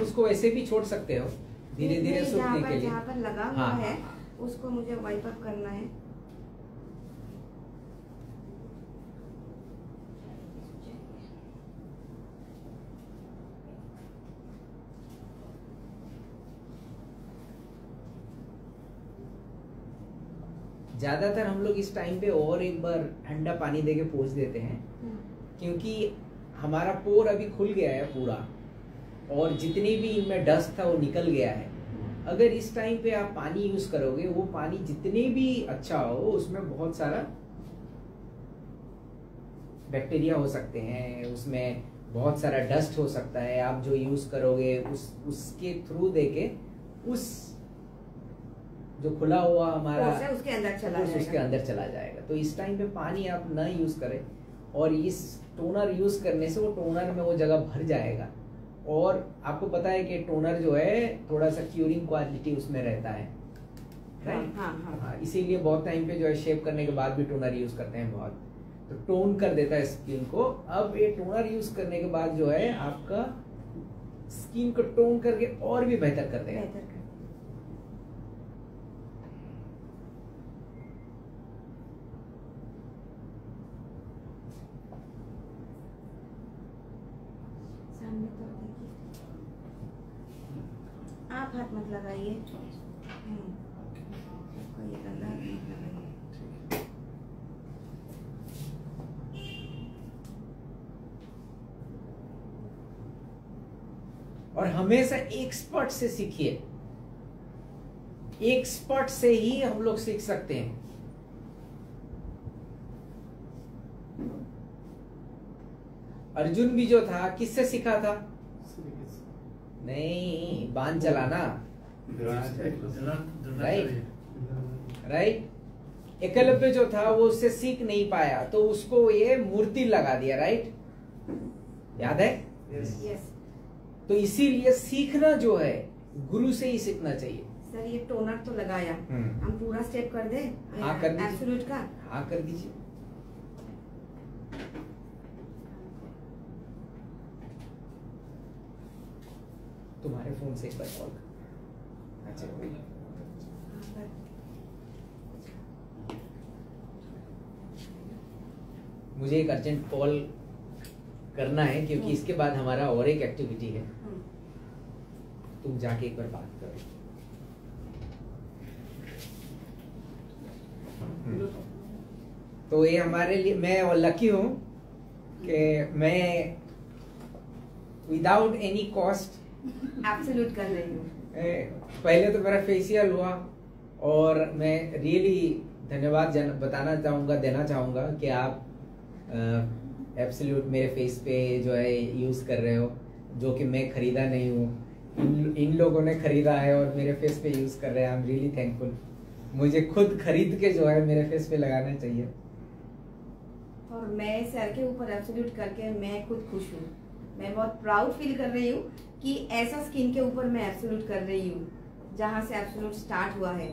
[SPEAKER 1] इसको ऐसे भी छोड़ सकते हो धीरे धीरे
[SPEAKER 3] नहीं,
[SPEAKER 1] सूखने
[SPEAKER 3] जहाँ
[SPEAKER 1] के
[SPEAKER 3] पर
[SPEAKER 1] लिए।
[SPEAKER 3] जहाँ पर लगा हुआ
[SPEAKER 1] हाँ,
[SPEAKER 3] है
[SPEAKER 1] हाँ,
[SPEAKER 3] उसको मुझे वाइप अप करना है।
[SPEAKER 1] ज्यादातर हम लोग इस टाइम पे और एक बार ठंडा पानी देके पोंछ देते हैं, क्योंकि हमारा पोर अभी खुल गया है पूरा और जितनी भी इनमें डस्ट था वो निकल गया है। अगर इस टाइम पे आप पानी यूज करोगे, वो पानी जितने भी अच्छा हो उसमें बहुत सारा बैक्टीरिया हो सकते हैं, उसमें बहुत सारा डस्ट हो सकता है। आप जो यूज करोगे उस उसके थ्रू देके उस जो खुला हुआ हमारा
[SPEAKER 3] कोर्स है, उसके अंदर चला
[SPEAKER 1] कोर्स
[SPEAKER 3] जाएगा।
[SPEAKER 1] उसके अंदर चला जाएगा। तो इस टाइम पे पानी आप ना यूज करें, और इस टोनर यूज करने से वो टोनर में वो जगह भर जाएगा। और आपको पता है कि टोनर जो है थोड़ा सा क्यूरिंग क्वालिटी उसमें रहता है, राइट?
[SPEAKER 3] हाँ, हाँ, हाँ।
[SPEAKER 1] इसीलिए बहुत टाइम पे जो है शेव करने के बाद भी टोनर यूज करते हैं बहुत, तो टोन कर देता है स्किन को। अब ये टोनर यूज करने के बाद जो है आपका स्किन को टोन करके और भी बेहतर कर देगा।
[SPEAKER 3] बेहतर कर सामने तो देखिए, आप हाथ मत लगाइए। हम्म, कोई गंदा हाथ मत लगाइए।
[SPEAKER 1] और हमेशा एक्सपर्ट से सीखिए, एक्सपर्ट से ही हम लोग सीख सकते हैं। अर्जुन भी जो था किससे सीखा था? नहीं, बाण चलाना, राइट राइट। एकलव्य जो था वो उससे सीख नहीं पाया, तो उसको ये मूर्ति लगा दिया, राइट? याद है?
[SPEAKER 3] यस
[SPEAKER 1] तो इसीलिए सीखना जो है गुरु से ही सीखना चाहिए।
[SPEAKER 3] सर, ये टोनर तो लगाया,
[SPEAKER 1] हम्म।
[SPEAKER 3] हम पूरा स्टेप कर दे
[SPEAKER 1] हाँ, कर दीजिए।
[SPEAKER 3] एब्सोल्यूट का।
[SPEAKER 1] हाँ, कर दीजिए। तुम्हारे फोन से एक बार कॉल कर। अच्छा, मुझे एक अर्जेंट कॉल करना है, क्योंकि इसके बाद हमारा और एक एक्टिविटी है। तुम जाके एक बार बात करो। तो ये हमारे लिए, मैं और लकी हूँ कि मैं विदाउट एनी कॉस्ट
[SPEAKER 3] एब्सोल्यूट कर रही हूँ।
[SPEAKER 1] पहले तो मेरा फेशियल हुआ, और मैं रियली धन्यवाद बताना चाहूँगा, देना चाहूँगा कि आप एब्सोल्यूट मेरे फेस पे जो है यूज़ कर रहे हो, जो कि मैं खरीदा नहीं हूँ, इन इन लोगों ने खरीदा है और मेरे फेस पे यूज़ कर रहे हैं। I am really thankful. मुझे खुद खरीद के जो है मेरे फेस पे लगाना चाहिए।
[SPEAKER 3] और मैं सर के ऊपर एब्सोल्यूट करके मैं खुद खुश हूँ। मैं बहुत प्राउड फील कर रही हूँ कि ऐसा स्किन के ऊपर मैं एब्सोल्यूट कर रही हूँ, जहाँ से एब्सोल्यूट स्टार्ट हुआ है।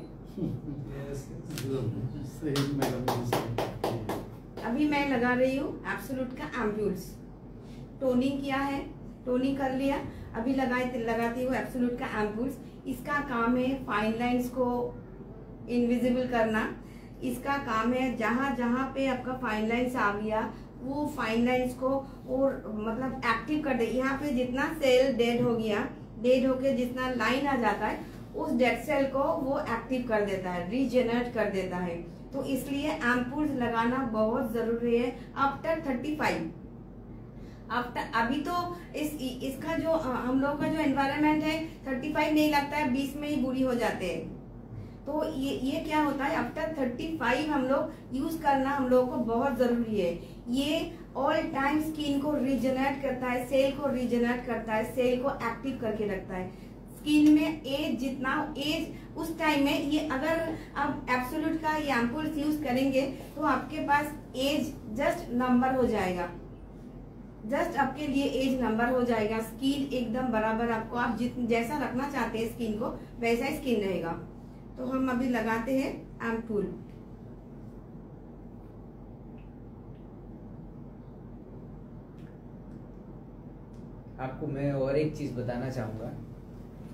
[SPEAKER 3] अभी मैं लगा रही हूँ एब्सोल्यूट का एम्प्यूल्स। टोनिंग किया है, टोनिंग कर लिया, अभी लगाई लगाती हूँ एब्सोल्यूट का एम्प्यूल्स। इसका काम है फाइन लाइंस को इनविजिबल करना। इसका काम है जहाँ जहाँ पे आपका फाइन लाइंस आ गया, वो फाइन लाइंस को और मतलब एक्टिव कर दे। यहाँ पे जितना सेल डेड हो गया, डेड होके जितना लाइन आ जाता है, उस डेड सेल को वो एक्टिव कर देता है, रीजेनरेट कर देता है। तो इसलिए एम्पूल्स लगाना बहुत जरूरी है आफ्टर थर्टी फाइव। आफ्टर अभी तो इस इसका जो हम लोगों का जो एनवायरनमेंट है, थर्टी फाइव नहीं लगता है, बीस में ही बूढ़ी हो जाते हैं। तो ये ये क्या होता है, आफ्टर थर्टी फाइव हम लोग यूज करना हम लोगों को बहुत जरूरी है। ये ऑल टाइम स्किन को रीजनरेट करता है, सेल को रीजनरेट करता है, सेल को एक्टिव करके रखता है। स्किन में एज जितना एज उस टाइम में, ये अगर आप एब्सोल्यूट का ये एम्पूल्स यूज करेंगे तो आपके पास एज जस्ट नंबर हो जाएगा, जस्ट आपके लिए एज नंबर हो जाएगा। स्किन एकदम बराबर, आपको आप जित जैसा रखना चाहते हैं स्किन को, वैसा ही स्किन रहेगा। तो हम अभी लगाते हैं एम्पूल।
[SPEAKER 1] आपको मैं और एक चीज बताना चाहूंगा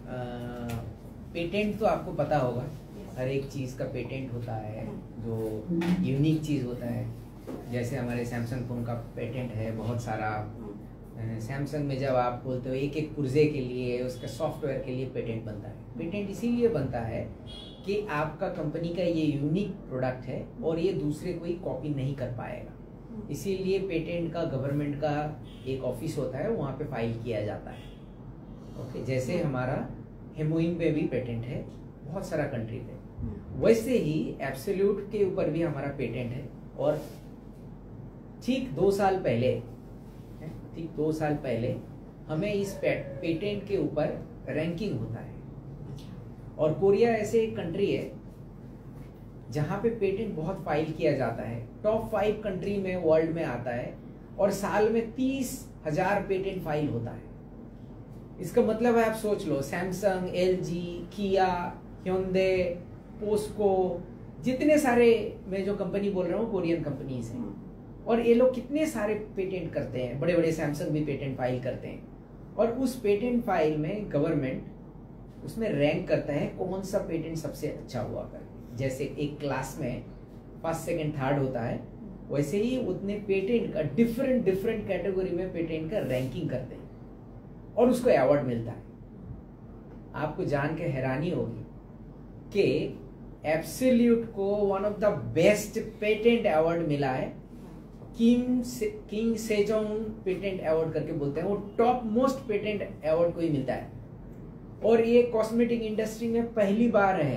[SPEAKER 1] पेटेंट तो आपको पता होगा, हर एक चीज़ का पेटेंट होता है जो यूनिक चीज़ होता है। जैसे हमारे सैमसंग फ़ोन का पेटेंट है बहुत सारा। सैमसंग में जब आप बोलते हो एक एक पुर्जे के लिए, उसके सॉफ्टवेयर के लिए पेटेंट बनता है। पेटेंट इसीलिए बनता है कि आपका कंपनी का ये यूनिक प्रोडक्ट है और ये दूसरे कोई कॉपी नहीं कर पाएगा। इसीलिए पेटेंट का गवर्नमेंट का एक ऑफिस होता है, वहाँ पे फाइल किया जाता है। ओके, जैसे हमारा हेमोइन पे भी पेटेंट है बहुत सारा कंट्री पे, वैसे ही एब्सोल्यूट के ऊपर भी हमारा पेटेंट है। और ठीक दो साल पहले ठीक दो साल पहले हमें इस पेटेंट के ऊपर रैंकिंग होता है। और कोरिया ऐसे एक कंट्री है जहाँ पे पेटेंट बहुत फाइल किया जाता है, टॉप फाइव कंट्री में वर्ल्ड में आता है, और साल में तीस हजार पेटेंट फाइल होता है। इसका मतलब है आप सोच लो, सैमसंग, एलजी, किया, ह्योंडे, पोस्को, जितने सारे मैं जो कंपनी बोल रहा हूँ कोरियन कंपनीज हैं, और ये लोग कितने सारे पेटेंट करते हैं। बड़े बड़े सैमसंग भी पेटेंट फाइल करते हैं, और उस पेटेंट फाइल में गवर्नमेंट उसमें रैंक करता है कौन सा पेटेंट सबसे अच्छा हुआ कर। जैसे एक क्लास में फर्स्ट सेकंड थर्ड होता है, वैसे ही उतने पेटेंट का डिफरेंट डिफरेंट कैटेगरी में पेटेंट का रैंकिंग करते हैं और उसको अवार्ड मिलता है। आपको जान के हैरानी होगी कि एब्सोल्यूट को one of the best patent award मिला है, किम से, किंग सेजोंग पेटेंट अवार्ड करके बोलते हैं। वो टॉप मोस्ट पेटेंट अवार्ड को ही मिलता है, और ये कॉस्मेटिक इंडस्ट्री में पहली बार है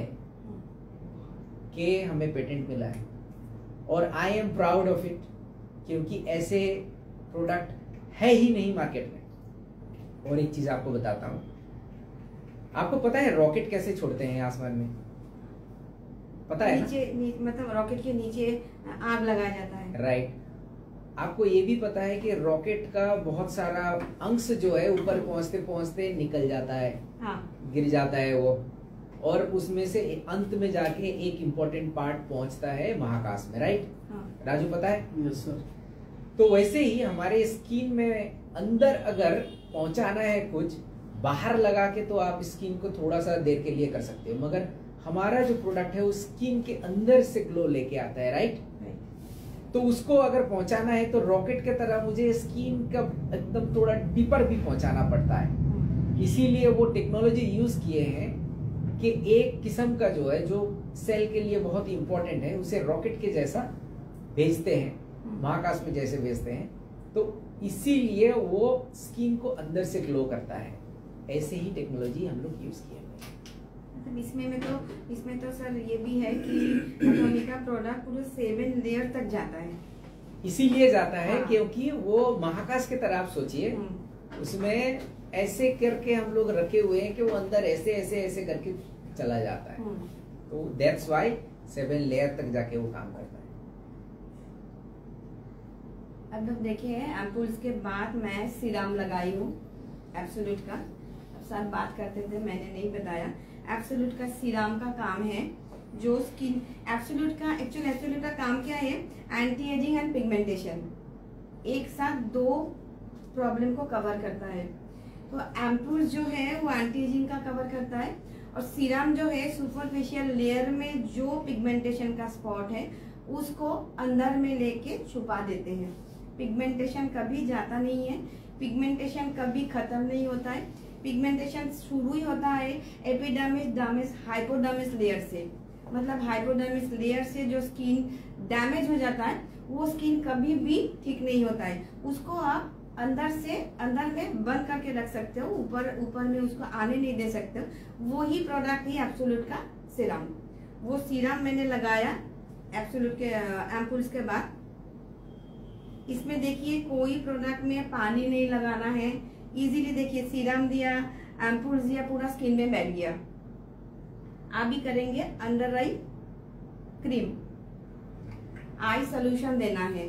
[SPEAKER 1] कि हमें पेटेंट मिला है, और I am proud of it, क्योंकि ऐसे प्रोडक्ट है ही नहीं मार्केट में। और एक चीज आपको बताता हूं, आपको पता है रॉकेट कैसे छोड़ते हैं आसमान में? पता है
[SPEAKER 3] नीचे नी, मतलब रॉकेट के नीचे आग लगाया जाता है,
[SPEAKER 1] राइट। आपको ये भी पता है कि रॉकेट का बहुत सारा अंश जो है ऊपर पहुंचते पहुंचते निकल जाता है,
[SPEAKER 3] हाँ।
[SPEAKER 1] गिर जाता है वो, और उसमें से अंत में जाके एक इम्पोर्टेंट पार्ट पहुंचता है महाकाश में, राइट?
[SPEAKER 3] हाँ।
[SPEAKER 1] राजू पता है?
[SPEAKER 2] Yes sir.
[SPEAKER 1] तो वैसे ही हमारे स्किन में अंदर अगर पहुंचाना है कुछ, बाहर लगा के तो आप स्किन को थोड़ा सा देर के लिए कर सकते हो, मगर हमारा जो प्रोडक्ट है वो स्किन के अंदर से ग्लो लेके आता है, राइट? तो उसको अगर पहुंचाना है तो रॉकेट के तरह मुझे स्किन का एकदम थोड़ा डीपर भी पहुंचाना पड़ता है। इसीलिए वो टेक्नोलॉजी यूज किए हैं कि एक किस्म का जो है, जो सेल के लिए बहुत ही इंपॉर्टेंट है, उसे रॉकेट के जैसा भेजते हैं, महाकाश में जैसे भेजते हैं, तो इसीलिए वो स्किन को अंदर से ग्लो करता है। ऐसे ही टेक्नोलॉजी हम लोग यूज किए हैं।
[SPEAKER 3] मतलब इसमें में तो इसमें तो सर ये भी है कि एटॉमिक का प्रोडक्ट पूरे सेवन लेयर तक जाता है।
[SPEAKER 1] इसीलिए जाता है
[SPEAKER 3] हाँ।
[SPEAKER 1] क्योंकि वो महाकाश की तरह आप सोचिए, उसमें ऐसे करके हम लोग रखे हुए हैं कि वो अंदर ऐसे ऐसे ऐसे करके चला जाता है, तो दैट्स व्हाई सेवन लेयर तक जाके वो काम करता है।
[SPEAKER 3] अब लोग देखिए, एम्पूल्स के बाद मैं सीरम लगाई हूँ एब्सोल्यूट का। अब सर बात करते थे, मैंने नहीं बताया, एब्सोल्यूट का सीरम का काम है जो स्किन, एब्सोल्यूट का एक्चुअल एब्सोल्यूट का काम क्या है? एंटी एजिंग एंड पिगमेंटेशन, एक साथ दो प्रॉब्लम को कवर करता है। तो एम्पूल्स जो है वो एंटी एजिंग का कवर करता है, और सीरम जो है सुपरफिशियल लेयर में जो पिगमेंटेशन का स्पॉट है उसको अंदर में लेके छुपा देते हैं। पिगमेंटेशन कभी जाता नहीं है, पिगमेंटेशन कभी खत्म नहीं होता है। पिगमेंटेशन शुरू ही होता है एपिडर्मिस, डर्मिस, हाइपोडर्मिस लेयर से। मतलब हाइपोडर्मिस लेयर से जो स्किन डैमेज हो जाता है वो स्किन कभी भी ठीक नहीं होता है, उसको आप अंदर से अंदर में बंद करके रख सकते हो, ऊपर ऊपर में उसको आने नहीं दे सकते हो। वो ही प्रोडक्ट है एब्सोल्यूट का सीरम। वो सीरम मैंने लगाया एब्सोल्यूट के एम्पूल्स के बाद। इसमें देखिए कोई प्रोडक्ट में पानी नहीं लगाना है, इजीली देखिए सीरम दिया, एम्पूल्स दिया, पूरा स्किन में बैठ गया। अभी करेंगे under eye cream, eye solution देना है।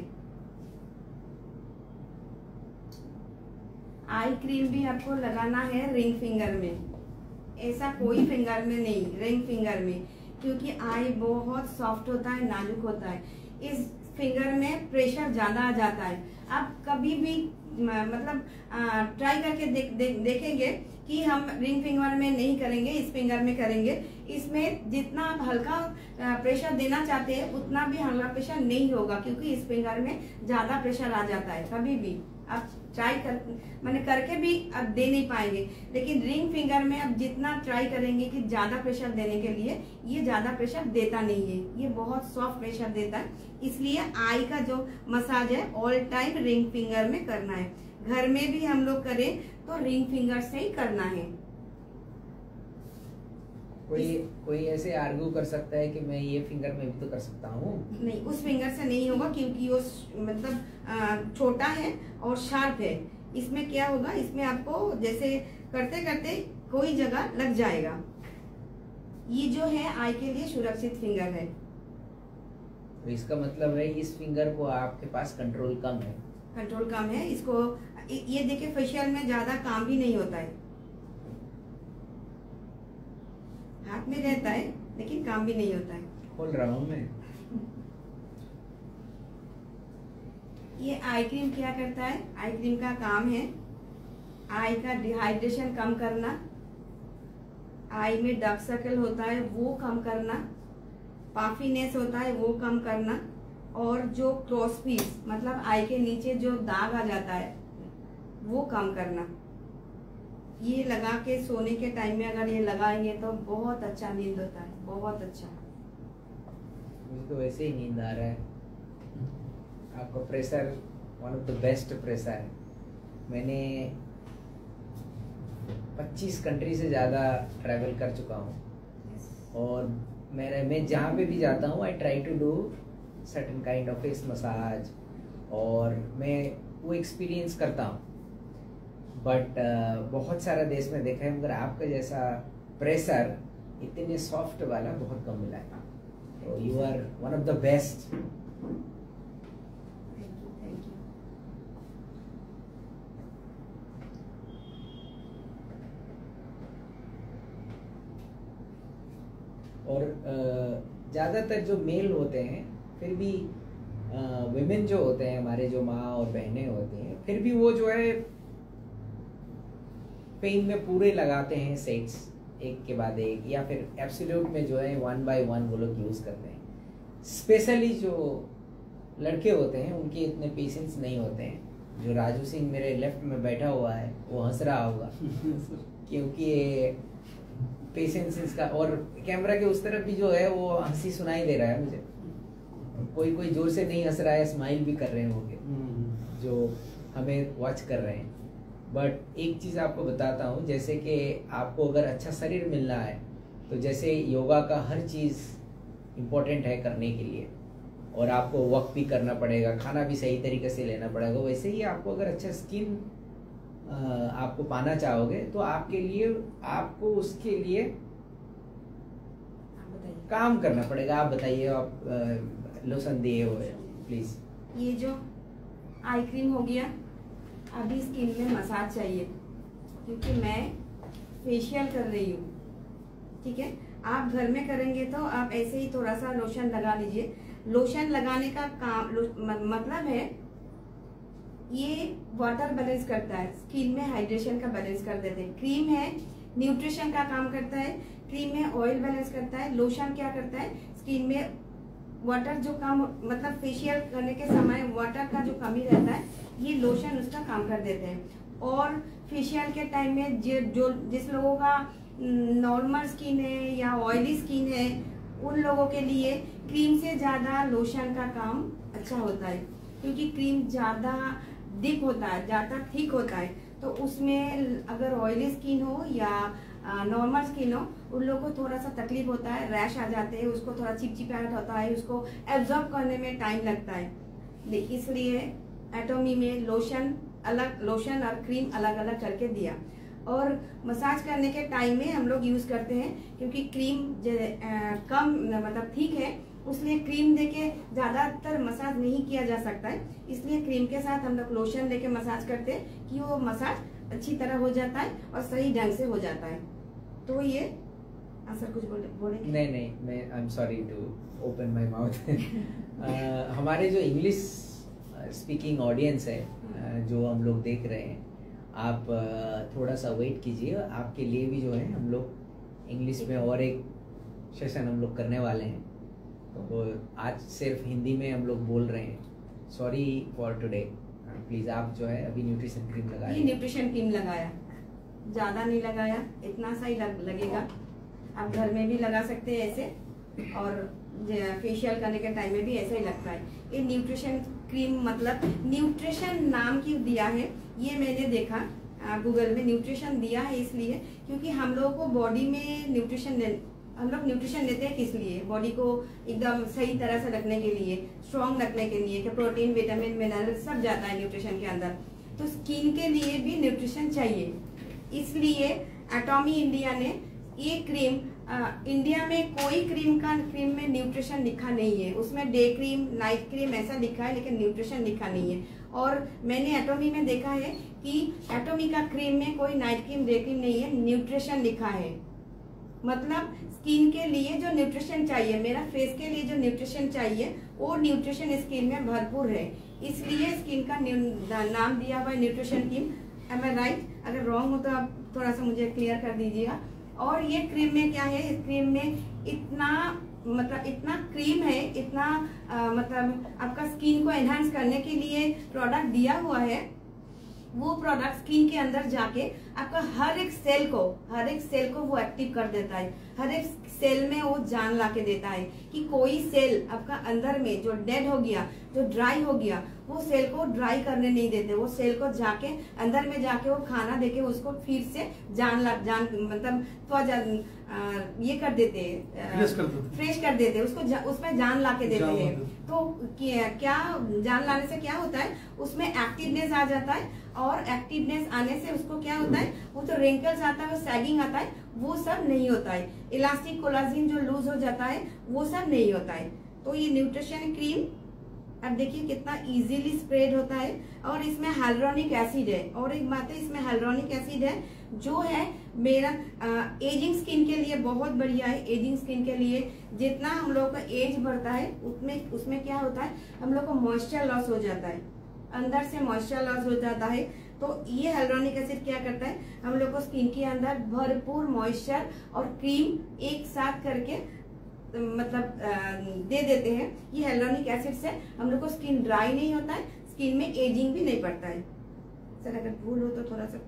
[SPEAKER 3] आई क्रीम भी आपको लगाना है रिंग फिंगर में, ऐसा कोई फिंगर में नहीं, रिंग फिंगर में, क्योंकि आई बहुत सॉफ्ट होता है, नाजुक होता है। इस फिंगर में प्रेशर ज्यादा आ जाता है। अब कभी भी मतलब ट्राई करके देख, देख, देखेंगे कि हम रिंग फिंगर में नहीं करेंगे, इस फिंगर में करेंगे। इसमें जितना आप हल्का प्रेशर देना चाहते हैं उतना भी हल्का प्रेशर नहीं होगा, क्योंकि इस फिंगर में ज्यादा प्रेशर आ जाता है। कभी भी आप ट्राई कर मैंने करके भी आप दे नहीं पाएंगे, लेकिन रिंग फिंगर में आप जितना ट्राई करेंगे कि ज्यादा प्रेशर देने के लिए, ये ज्यादा प्रेशर देता नहीं है, ये बहुत सॉफ्ट प्रेशर देता है। इसलिए आई का जो मसाज है ऑल टाइम रिंग फिंगर में करना है। घर में भी हम लोग करें तो रिंग फिंगर से ही करना है।
[SPEAKER 1] कोई कोई ऐसे आर्ग्यू कर सकता है कि मैं ये फिंगर में भी तो कर सकता हूँ?
[SPEAKER 3] नहीं, उस फिंगर से नहीं होगा, क्योंकि वो मतलब छोटा है और शार्प है। इसमें क्या होगा, इसमें आपको जैसे करते करते कोई जगह लग जाएगा। ये जो है आई के लिए सुरक्षित फिंगर है।
[SPEAKER 1] तो इसका मतलब है इस फिंगर को आपके पास कंट्रोल कम है।
[SPEAKER 3] कंट्रोल कम है इसको। ये देखिए फेशियल में ज्यादा काम भी नहीं होता है, हाथ में रहता है लेकिन काम भी नहीं होता है।
[SPEAKER 1] खोल रहा हूँ मैं।
[SPEAKER 3] ये आई क्रीम क्या करता है, आई क्रीम का काम है आई का डिहाइड्रेशन कम करना, आई में डार्क सर्कल होता है वो कम करना, पाफीनेस होता है वो कम करना, और जो क्रॉस पीस मतलब आई के नीचे जो दाग आ जाता है वो कम करना। ये लगा के सोने के टाइम में अगर ये लगाएंगे तो बहुत अच्छा नींद होता है, बहुत अच्छा।
[SPEAKER 1] मुझे तो वैसे ही नींद आ रहा है। आपका pressure one of the best pressure है। मैंने पच्चीस कंट्री से ज़्यादा ट्रैवल कर चुका हूँ, और मेरे मैं जहाँ पे भी जाता हूँ I try to do certain kind of face massage, और मैं वो एक्सपीरियंस करता हूँ। बट uh, बहुत सारा देश में देखा है, मगर आपका जैसा प्रेशर इतने सॉफ्ट वाला बहुत कम मिला है। तो you are one of the best. और uh, ज़्यादातर जो मेल होते हैं, फिर भी विमेन uh, जो होते हैं हमारे, जो माँ और बहनें होती हैं, फिर भी वो जो है पेन में पूरे लगाते हैं सेट्स एक के बाद एक, या फिर एब्सोल्यूट में जो है वन बाय वन वो लोग यूज़ करते हैं। स्पेशली जो लड़के होते हैं उनके इतने पेशेंस नहीं होते हैं। जो राजू सिंह मेरे लेफ्ट में बैठा हुआ है वो हंस रहा होगा क्योंकि पेशेंस इसका, और कैमरा के उस तरफ भी जो है वो हंसी सुनाई दे रहा है मुझे। कोई कोई जोर से नहीं हंस रहा है, स्माइल भी कर रहे होंगे जो हमें वॉच कर रहे हैं। बट एक चीज़ आपको बताता हूँ, जैसे कि आपको अगर अच्छा शरीर मिलना है तो जैसे योगा का हर चीज़ इम्पोर्टेंट है करने के लिए, और आपको वर्क भी करना पड़ेगा, खाना भी सही तरीके से लेना पड़ेगा, वैसे ही आपको अगर अच्छा स्किन आपको पाना चाहोगे तो आपके लिए आपको उसके लिए काम करना पड़ेगा। आप बताइए, आप लोशन दिए हुए प्लीज।
[SPEAKER 3] ये जो आई क्रीम हो गया, अभी स्किन में मसाज चाहिए क्योंकि मैं फेशियल कर रही हूँ, ठीक है। आप घर में करेंगे तो आप ऐसे ही थोड़ा सा लोशन लगा लीजिए। लोशन लगाने का काम मतलब है ये वाटर बैलेंस करता है, स्किन में हाइड्रेशन का बैलेंस कर देते हैं। क्रीम है न्यूट्रिशन का काम करता है, क्रीम में ऑयल बैलेंस करता है। लोशन क्या करता है, स्किन में वाटर जो कम मतलब फेशियल करने के समय वाटर का जो कमी रहता है, ये लोशन उसका काम कर देते हैं। और फेशियल के टाइम में जो जो जिस लोगों का नॉर्मल स्किन है या ऑयली स्किन है, उन लोगों के लिए क्रीम से ज्यादा लोशन का काम अच्छा होता है, क्योंकि क्रीम ज्यादा डिप होता है, ज्यादा थिक होता है। तो उसमें अगर ऑयली स्किन हो या नॉर्मल स्किन हो, उन लोगों को थोड़ा सा तकलीफ होता है, रैश आ जाते हैं, उसको थोड़ा चिपचिपाहट होता है, उसको एब्जॉर्ब करने में टाइम लगता है। इसलिए एटोमी में लोशन अलग, लोशन और क्रीम अलग अलग करके दिया। और मसाज करने के टाइम में हम लोग यूज करते हैं, क्योंकि क्रीम आ, कम मतलब ठीक है, उसलिए क्रीम देके ज्यादातर मसाज नहीं किया जा सकता है। इसलिए क्रीम के साथ हम लोग लोशन देके मसाज करते हैं कि वो मसाज अच्छी तरह हो जाता है और सही ढंग से हो जाता है। तो ये सर कुछ बोले बोलेंगे?
[SPEAKER 1] नहीं नहीं, मैं I am sorry to open my mouth. हमारे जो इंग्लिश स्पीकिंग ऑडियंस है uh, जो हम लोग देख रहे हैं, आप uh, थोड़ा सा वेट कीजिए, आपके लिए भी जो है हम लोग इंग्लिश में और एक सेशन हम लोग करने वाले हैं। तो आज सिर्फ हिंदी में हम लोग बोल रहे हैं, सॉरी फॉर टुडे। प्लीज़ आप जो है अभी न्यूट्रिशन क्रीम लगाइए।
[SPEAKER 3] ये न्यूट्रिशन क्रीम लगाया, ज़्यादा नहीं लगाया, इतना सा ही लग, लगेगा। आप घर में भी लगा सकते हैं ऐसे, और फेशियल करने के टाइम में भी ऐसा ही लगता है। ये न्यूट्रिशन क्रीम मतलब न्यूट्रिशन नाम क्यों दिया है, ये मैंने देखा गूगल में। न्यूट्रिशन दिया है इसलिए क्योंकि हम लोगों को बॉडी में न्यूट्रिशन हम लोग न्यूट्रिशन लेते हैं किस लिए, बॉडी को एकदम सही तरह से रखने के लिए, स्ट्रॉन्ग रखने के लिए, कि प्रोटीन, विटामिन, मिनरल सब जाता है न्यूट्रिशन के अंदर। तो स्किन के लिए भी न्यूट्रिशन चाहिए, इसलिए एटॉमी इंडिया ने ये क्रीम, आ, इंडिया में कोई क्रीम का क्रीम में न्यूट्रिशन लिखा नहीं है। उसमें डे क्रीम, नाइट क्रीम ऐसा लिखा है, लेकिन न्यूट्रिशन लिखा नहीं है। और मैंने एटॉमी में देखा है कि एटॉमी का क्रीम में कोई नाइट क्रीम, डे क्रीम नहीं है, न्यूट्रिशन लिखा है। मतलब स्किन के लिए जो न्यूट्रिशन चाहिए, मेरा फेस के लिए जो न्यूट्रिशन चाहिए, वो न्यूट्रिशन स्किन में भरपूर है, इसलिए स्किन का नाम दिया हुआ है nutrition cream. Am I right? अगर रॉन्ग हो तो आप थोड़ा सा मुझे क्लियर कर दीजिएगा। और ये क्रीम में क्या है, इस क्रीम में इतना मतलब इतना क्रीम है, इतना आ, मतलब आपका स्किन को एनहांस करने के लिए प्रोडक्ट दिया हुआ है। वो प्रोडक्ट स्किन के अंदर जाके आपका हर एक सेल को हर एक सेल को वो एक्टिव कर देता है। हर एक सेल में वो जान ला के देता है कि कोई सेल आपका अंदर में जो डेड हो गया, जो ड्राई हो गया, वो सेल को ड्राई करने नहीं देते। वो सेल को जाके अंदर में जाके वो खाना देके उसको फिर से जान ला जान मतलब तो जान, आ, ये कर देते हैं, फ्रेश कर देते हैं उसको, जा, उसमें जान ला के देते हैं। तो क्या, क्या जान लाने से क्या होता है, उसमें एक्टिवनेस आ जाता है, और एक्टिवनेस आने से उसको क्या होता है, वो तो रिंकल्स आता है, वो सैगिंग आता है, वो सब नहीं होता है। इलास्टिक कोलाजिन जो लूज हो जाता है, वो सब नहीं होता है। तो ये न्यूट्रिशन क्रीम अब देखिए कितना इजीली स्प्रेड होता है, और इसमें हाइलुरोनिक एसिड है। और एक बात है, इसमें हाइलुरोनिक एसिड है जो है मेरा एजिंग स्किन के लिए बहुत बढ़िया है। एजिंग स्किन के लिए जितना हम लोग का एज बढ़ता है, उसमें उसमें क्या होता है, हम लोग को मॉइस्चर लॉस हो जाता है, अंदर से मॉइस्चर लॉस हो जाता है। तो ये हाइलुरोनिक एसिड क्या करता है, हम लोग को स्किन के अंदर भरपूर मॉइस्चर और क्रीम एक साथ करके मतलब दे देते हैं। ये हाइलुरोनिक एसिड से हम लोग को स्किन ड्राई नहीं होता है, स्किन में एजिंग भी नहीं पड़ता है। सर अगर भूल हो तो थोड़ा सा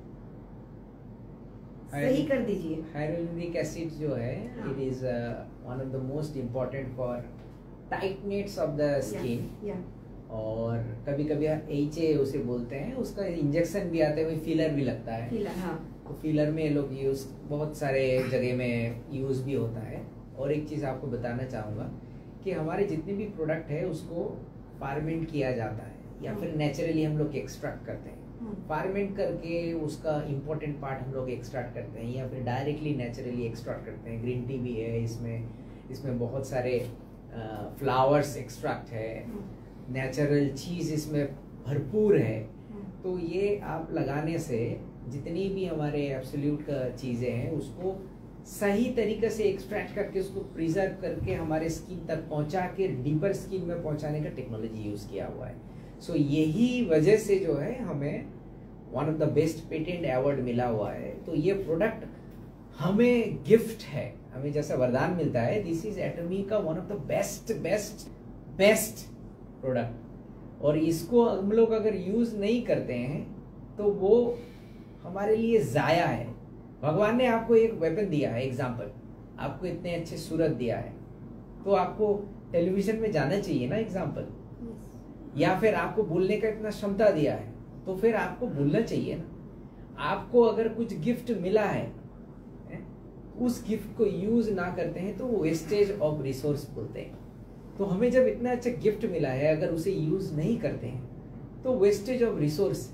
[SPEAKER 3] सही कर दीजिए।
[SPEAKER 1] हाइलुरोनिक एसिड जो है, it is one of the most important for tightness of the skin. और कभी कभी एच ए उसे बोलते हैं, उसका इंजेक्शन भी आते हुए फिलर भी लगता है।
[SPEAKER 3] फिलर, हाँ।
[SPEAKER 1] तो फिलर में लोग यूज बहुत सारे जगह में यूज भी होता है। और एक चीज़ आपको बताना चाहूँगा कि हमारे जितने भी प्रोडक्ट है उसको फार्मेंट किया जाता है, या फिर नेचुरली हम लोग एक्सट्रैक्ट करते हैं। फार्मेंट करके उसका इम्पोर्टेंट पार्ट हम लोग एक्सट्रैक्ट करते हैं, या फिर डायरेक्टली नेचुरली एक्सट्रैक्ट करते हैं। ग्रीन टी भी है इसमें, इसमें बहुत सारे फ्लावर्स एक्सट्रैक्ट है, नेचुरल चीज़ इसमें भरपूर है। तो ये आप लगाने से जितनी भी हमारे एब्सोल्यूट का चीज़ें हैं उसको सही तरीके से एक्सट्रैक्ट करके उसको प्रिजर्व करके हमारे स्किन तक पहुंचा के डीपर स्किन में पहुंचाने का टेक्नोलॉजी यूज़ किया हुआ है। सो so, यही वजह से जो है हमें one of the best patent award मिला हुआ है। तो ये प्रोडक्ट हमें गिफ्ट है, हमें जैसा वरदान मिलता है। दिस इज एटॉमी का one of the best best best product. और इसको हम लोग अगर यूज नहीं करते हैं तो वो हमारे लिए जाया है। भगवान ने आपको एक वेपन दिया है, एग्जाम्पल, आपको इतने अच्छे सूरत दिया है, तो आपको टेलीविजन में जाना चाहिए ना, एग्जाम्पल। या फिर आपको बोलने का इतना क्षमता दिया है, तो फिर आपको बोलना चाहिए ना। आपको अगर कुछ गिफ्ट मिला है, है? उस गिफ्ट को यूज ना करते हैं तो वेस्टेज ऑफ रिसोर्स बोलते हैं। तो हमें जब इतना अच्छा गिफ्ट मिला है, अगर उसे यूज नहीं करते हैं तो wastage of resource.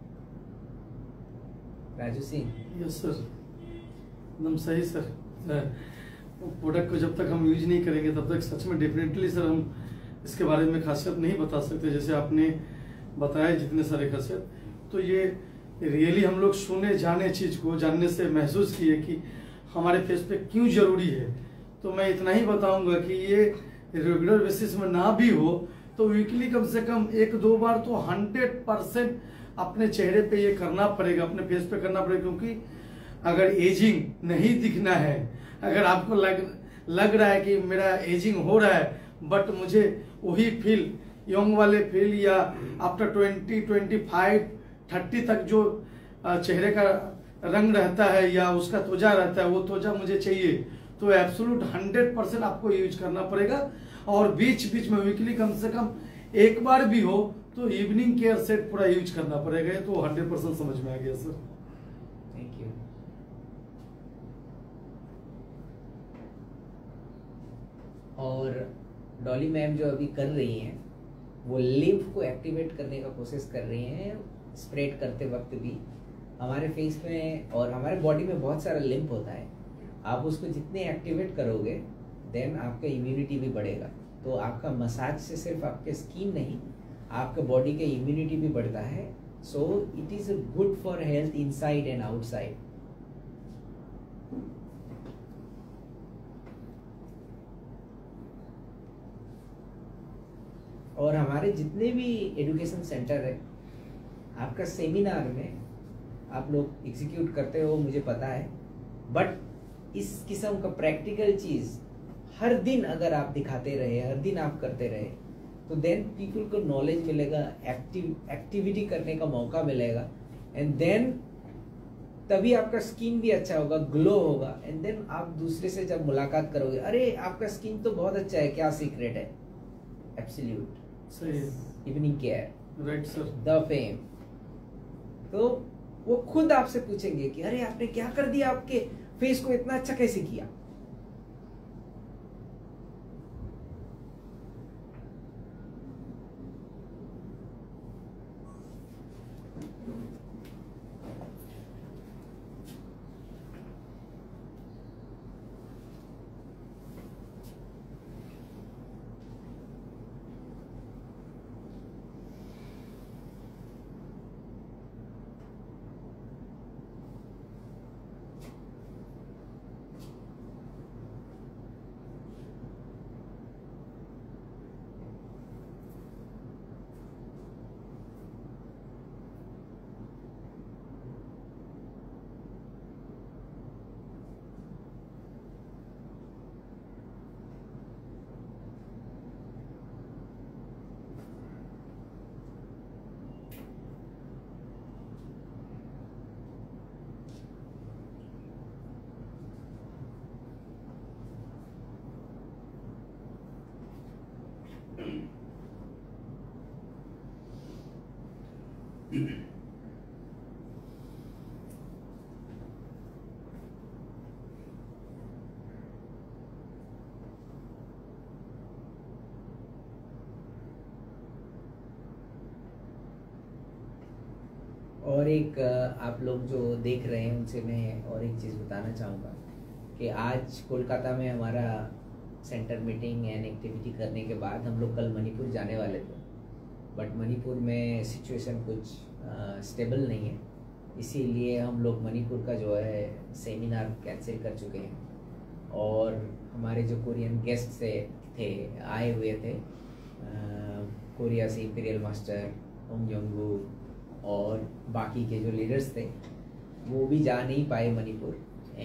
[SPEAKER 1] Raju Singh.
[SPEAKER 2] Yes sir, एकदम सही सर। प्रोडक्ट को जब तक हम यूज नहीं करेंगे तब तक सच में डेफिनेटली सर हम इसके बारे में खासियत नहीं बता सकते, जैसे आपने बताया जितने सारे खासियत। तो ये रियली हम लोग सुने जाने चीज को जानने से महसूस किए कि हमारे फेस पे क्यों जरूरी है। तो मैं इतना ही बताऊंगा कि ये रेगुलर बेसिस में ना भी हो तो वीकली कम से कम एक दो बार तो हंड्रेड परसेंट अपने चेहरे पे ये करना पड़ेगा, अपने फेस पे करना पड़ेगा। क्योंकि अगर एजिंग नहीं दिखना है, अगर आपको लग लग रहा है कि मेरा एजिंग हो रहा है बट मुझे वही फील यंग वाले फील या after twenty twenty five thirty तक जो चेहरे का रंग रहता है या उसका त्वचा रहता है वो त्वचा मुझे चाहिए, तो एब्सोल्यूट हंड्रेड परसेंट आपको यूज करना पड़ेगा। और बीच बीच में वीकली कम से कम एक बार भी हो तो इवनिंग केयर सेट पूरा यूज करना पड़ेगा। तो हंड्रेड परसेंट समझ में आ गया सर।
[SPEAKER 1] Thank you. और डॉली मैम जो अभी कर रही हैं वो लिम्फ को एक्टिवेट करने का कोशिश कर रही हैं। स्प्रेड करते वक्त भी हमारे फेस में और हमारे बॉडी में बहुत सारा लिम्फ होता है, आप उसको जितने एक्टिवेट करोगे देन आपका इम्यूनिटी भी बढ़ेगा। तो आपका मसाज से सिर्फ आपके स्किन नहीं, आपके बॉडी का इम्यूनिटी भी बढ़ता है। So it is good for health inside and outside. और हमारे जितने भी एजुकेशन सेंटर है, आपका सेमिनार में आप लोग एग्जीक्यूट करते हो मुझे पता है, बट इस किस्म का प्रैक्टिकल चीज हर दिन अगर आप दिखाते रहे, हर दिन आप करते रहे, तो देन पीपल को नॉलेज मिलेगा, एक्टिव एक्टिविटी करने का मौका मिलेगा, एंड देन तभी आपका स्किन भी अच्छा होगा, ग्लो होगा, एंड देन आप दूसरे से जब मुलाकात करोगे, अरे आपका स्किन तो बहुत अच्छा है, क्या सीक्रेट है? एब्सोल्यूट
[SPEAKER 2] सही है,
[SPEAKER 1] evening care,
[SPEAKER 2] right sir,
[SPEAKER 1] the fame. तो वो खुद आपसे पूछेंगे कि अरे आपने क्या कर दिया, आपके फेस को इतना अच्छा कैसे किया? और एक आप लोग जो देख रहे हैं उनसे मैं और एक चीज़ बताना चाहूँगा कि आज कोलकाता में हमारा सेंटर मीटिंग एंड एक्टिविटी करने के बाद हम लोग कल मणिपुर जाने वाले थे, बट मणिपुर में सिचुएशन कुछ स्टेबल नहीं है, इसीलिए हम लोग मणिपुर का जो है सेमिनार कैंसिल कर चुके हैं। और हमारे जो कोरियन गेस्ट से थे आए हुए थे, कोरिया से इंपीरियल मास्टर ओम योंगू और बाकी के जो लीडर्स थे वो भी जा नहीं पाए मणिपुर,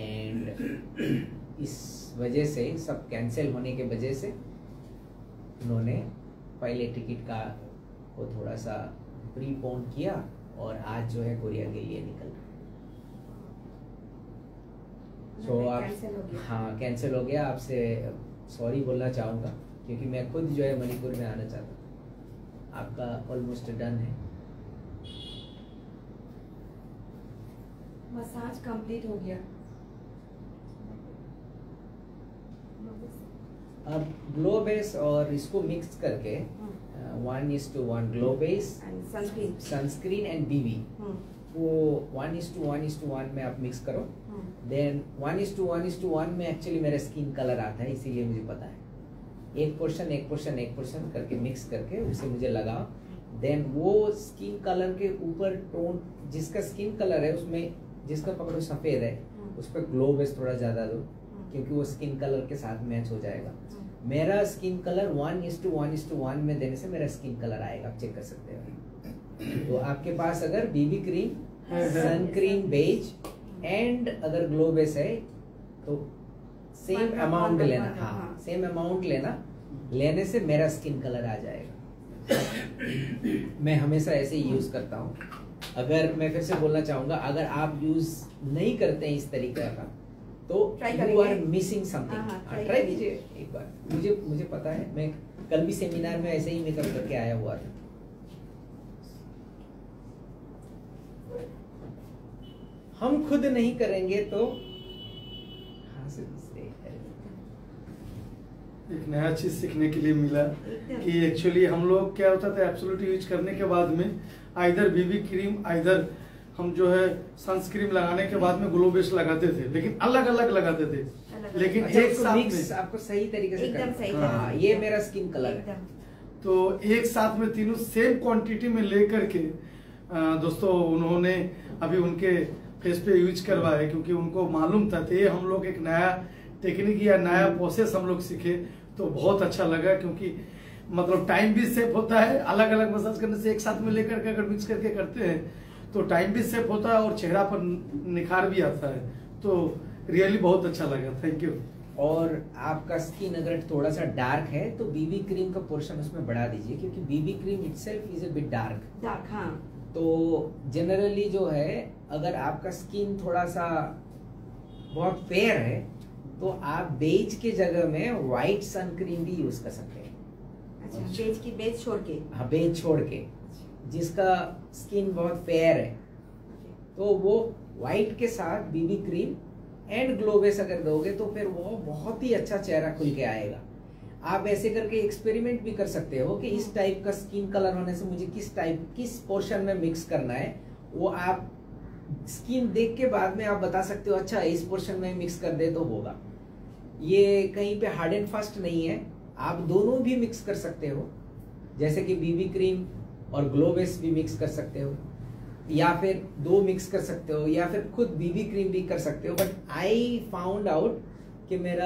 [SPEAKER 1] एंड इस वजह से सब कैंसिल होने के वजह से उन्होंने पहले टिकट का को थोड़ा सा प्रीपोन किया और आज जो है कोरिया के लिए निकल रहे। सो so, आप हाँ कैंसिल हो गया। आपसे सॉरी बोलना चाहूँगा क्योंकि मैं खुद जो है मणिपुर में आना चाहता हूँ। आपका ऑलमोस्ट डन है,
[SPEAKER 3] मसाज कंप्लीट हो गया।
[SPEAKER 1] अब ग्लो बेस और इसको मिक्स करके one is to one glow base
[SPEAKER 3] sunscreen
[SPEAKER 1] sunscreen and BB, वो one is to one is to one में आप मिक्स करो। Then one is to one is to one में एक्चुअली मेरा स्किन कलर आता है, इसीलिए मुझे पता है। एक पोर्शन एक पोर्शन एक पोर्शन करके मिक्स करके उसे मुझे लगाओ। देन वो स्किन कलर के ऊपर टोन, जिसका स्किन कलर है उसमें जिसका पकड़ो सफेद है उस पर ग्लो बेस थोड़ा ज्यादा दो, क्योंकि वो स्किन कलर के साथ मैच हो जाएगा। मेरा skin colour one is to one is to one में देने से मेरा स्किन कलर आएगा, आप चेक कर सकते हो। तो आपके पास अगर BB cream, sun cream beige and अगर ग्लो बेस है तो सेम अमाउंट लेना, हाँ सेम अमाउंट लेना, लेने से मेरा स्किन कलर आ जाएगा। मैं हमेशा ऐसे ही यूज करता हूँ। अगर मैं फिर से बोलना चाहूंगा, अगर आप यूज नहीं करते हैं इस तरीके का तो you are missing something. Try कीजिए एक बार। मुझे मुझे पता है, मैं कल भी सेमिनार में ऐसे ही मेकअप करके आया हुआ था। हम खुद नहीं करेंगे तो हाँ से
[SPEAKER 2] एक नया चीज सीखने के लिए मिला कि एक्चुअली हम लोग क्या होता था, एब्सोल्यूट यूज करने के बाद में आइदर बीबी क्रीम, आइदर हम जो है सनस्क्रीन लगाने के बाद में ग्लो बेस लगाते थे, लेकिन अलग अलग लगाते थे। लेकिन
[SPEAKER 1] अच्छा,
[SPEAKER 2] एक साथ
[SPEAKER 1] मिक्स
[SPEAKER 2] में
[SPEAKER 1] आपको सही तरीके से
[SPEAKER 3] एकदम सही,
[SPEAKER 1] हाँ, ये मेरा स्किन कलर है।
[SPEAKER 2] तो एक साथ में तीनों सेम क्वांटिटी में लेकर के अ, दोस्तों उन्होंने अभी उनके फेस पे यूज करवाया, क्योंकि उनको मालूम था। तो ये हम लोग एक नया टेक्निक या नया प्रोसेस हम लोग सीखे, तो बहुत अच्छा लगा, क्योंकि मतलब टाइम भी सेव होता है। अलग अलग मसाज करने से एक साथ में लेकर के अगर मिक्स करके करते हैं तो टाइम भी सेव होता है और चेहरा पर निखार भी आता है। तो रियली बहुत अच्छा लगा, थैंक यू।
[SPEAKER 1] और आपका स्किन अगर थोड़ा सा डार्क है तो बीबी क्रीम का पोर्शन उसमें बढ़ा दीजिए, क्योंकि BB cream itself is a bit dark.
[SPEAKER 3] Dark हाँ।
[SPEAKER 1] तो जनरली जो है, अगर आपका स्किन थोड़ा सा बहुत फेयर है तो आप बेज के जगह में व्हाइट सन क्रीम भी यूज कर सकते हैं।
[SPEAKER 3] अच्छा, बेज की बेज छोड़ के।
[SPEAKER 1] हाँ, बेज छोड़ के। जिसका स्किन बहुत फेयर है तो वो व्हाइट के साथ BB cream and glow base अगर दोगे तो फिर वो बहुत ही अच्छा चेहरा खुल के आएगा। आप ऐसे करके एक्सपेरिमेंट भी कर सकते हो कि इस टाइप का स्किन कलर होने से मुझे किस टाइप किस पोर्शन में मिक्स करना है, वो आप स्किन देख के बाद में आप बता सकते हो, अच्छा इस पोर्शन में मिक्स कर दे तो होगा। ये कहीं पे हार्ड एंड फास्ट नहीं है, आप दोनों भी मिक्स कर सकते हो। जैसे कि बीबी क्रीम और ग्लो बेस भी मिक्स कर सकते हो, या फिर दो मिक्स कर सकते हो, या फिर खुद बीबी क्रीम भी कर सकते हो। बट आई फाउंड आउट कि मेरा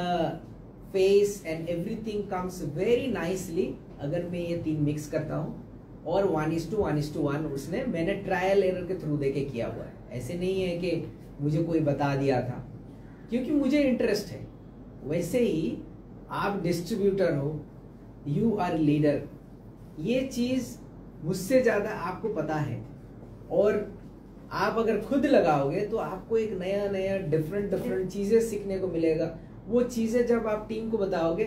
[SPEAKER 1] face and everything comes very nicely अगर मैं ये तीन मिक्स करता हूँ। और one is to one is to one उसने मैंने ट्रायल एरर के थ्रू देके किया हुआ है। ऐसे नहीं है कि मुझे कोई बता दिया था, क्योंकि मुझे इंटरेस्ट है। वैसे ही आप डिस्ट्रीब्यूटर हो, यू आर लीडर, ये चीज मुझसे ज्यादा आपको पता है। और आप अगर खुद लगाओगे तो आपको एक नया नया डिफरेंट डिफरेंट चीजें सीखने को मिलेगा। वो चीजें जब आप टीम को बताओगे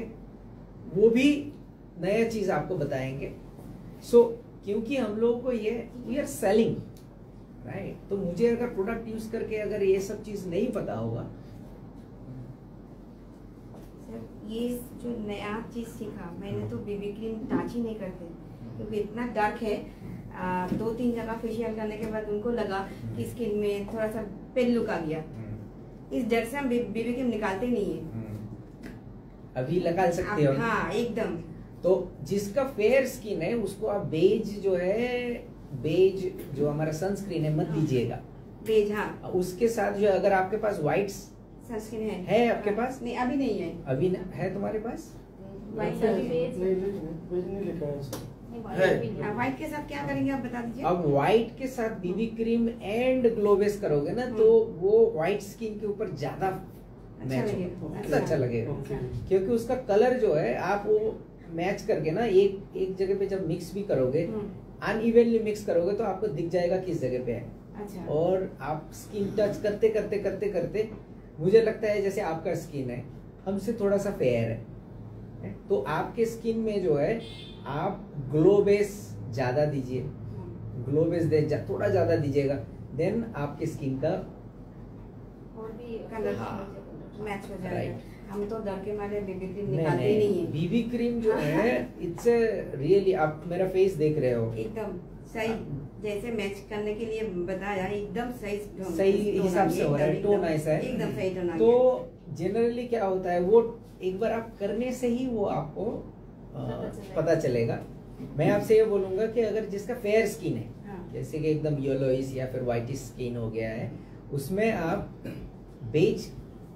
[SPEAKER 1] वो भी नया चीज आपको बताएंगे। सो so, क्योंकि हम लोगों को ये वी आर सेलिंग राइट, तो मुझे अगर प्रोडक्ट यूज करके अगर ये सब चीज नहीं पता होगा।
[SPEAKER 3] सर ये जो नया चीज सीखा मैंने, तो बीबी क्रीम टच ही नहीं करते क्योंकि इतना डार्क है। आ, दो तीन जगह फेशियल करने के बाद उनको लगा कि स्किन में थोड़ा सा पेल लुक आ गया। इस डर से हम बीबी क्रीम निकालते ही नहीं है।
[SPEAKER 1] अभी निकाल सकते हो।
[SPEAKER 3] हाँ एकदम।
[SPEAKER 1] तो जिसका फेयर स्किन है उसको आप बेज जो है, बेज जो हमारा सनस्क्रीन है मत दीजिएगा।
[SPEAKER 3] बेज हाँ।
[SPEAKER 1] उसके साथ जो अगर आपके पास व्हाइट
[SPEAKER 3] सनस्क्रीन है
[SPEAKER 1] है आपके पास?
[SPEAKER 3] नहीं अभी नहीं है।
[SPEAKER 1] अभी न, है तुम्हारे पास?
[SPEAKER 3] व्हाइट व्हाइट के साथ क्या करेंगे आप बता दीजिए।
[SPEAKER 1] अब व्हाइट के साथ BB cream and glow base करोगे ना तो वो व्हाइट स्किन के ऊपर ज्यादा मैच होगा, अच्छा लगेगा। क्योंकि उसका कलर जो है आप वो मैच करके ना एक एक जगह पे जब मिक्स भी करोगे, अनइवनली मिक्स करोगे तो आपको दिख जाएगा किस जगह पे है।
[SPEAKER 3] अच्छा।
[SPEAKER 1] और आप स्किन टच करते करते करते करते मुझे लगता है जैसे आपका स्किन है हमसे थोड़ा सा फेयर है, तो आपके स्किन में जो है आप ग्लो बेस ज्यादा दीजिए, ग्लो बेस दे जा, थोड़ा ज्यादा दीजिएगा, देन आपके स्किन का
[SPEAKER 3] और भी कलर मैच हो जाएगा। हम तो डर के मारे बीबी क्रीम
[SPEAKER 1] नहीं
[SPEAKER 3] निकालते ही नहीं
[SPEAKER 1] नहीं
[SPEAKER 3] है।
[SPEAKER 1] बीबी क्रीम जो है इट्स रियली, आप मेरा फेस देख रहे हो
[SPEAKER 3] एकदम सही, जैसे मैच करने के लिए बताया एकदम सही
[SPEAKER 1] सही हिसाब से हो रहा है, टोन ऐसा है
[SPEAKER 3] एकदम सही टोन।
[SPEAKER 1] तो जनरली क्या होता है वो एक बार आप करने से ही वो आपको आ, पता चलेगा। मैं आपसे ये बोलूंगा कि अगर जिसका फेयर स्किन है,
[SPEAKER 3] हाँ।
[SPEAKER 1] जैसे कि एकदम येलोइश या फिर व्हाइटिश स्किन हो गया है, उसमें आप बेज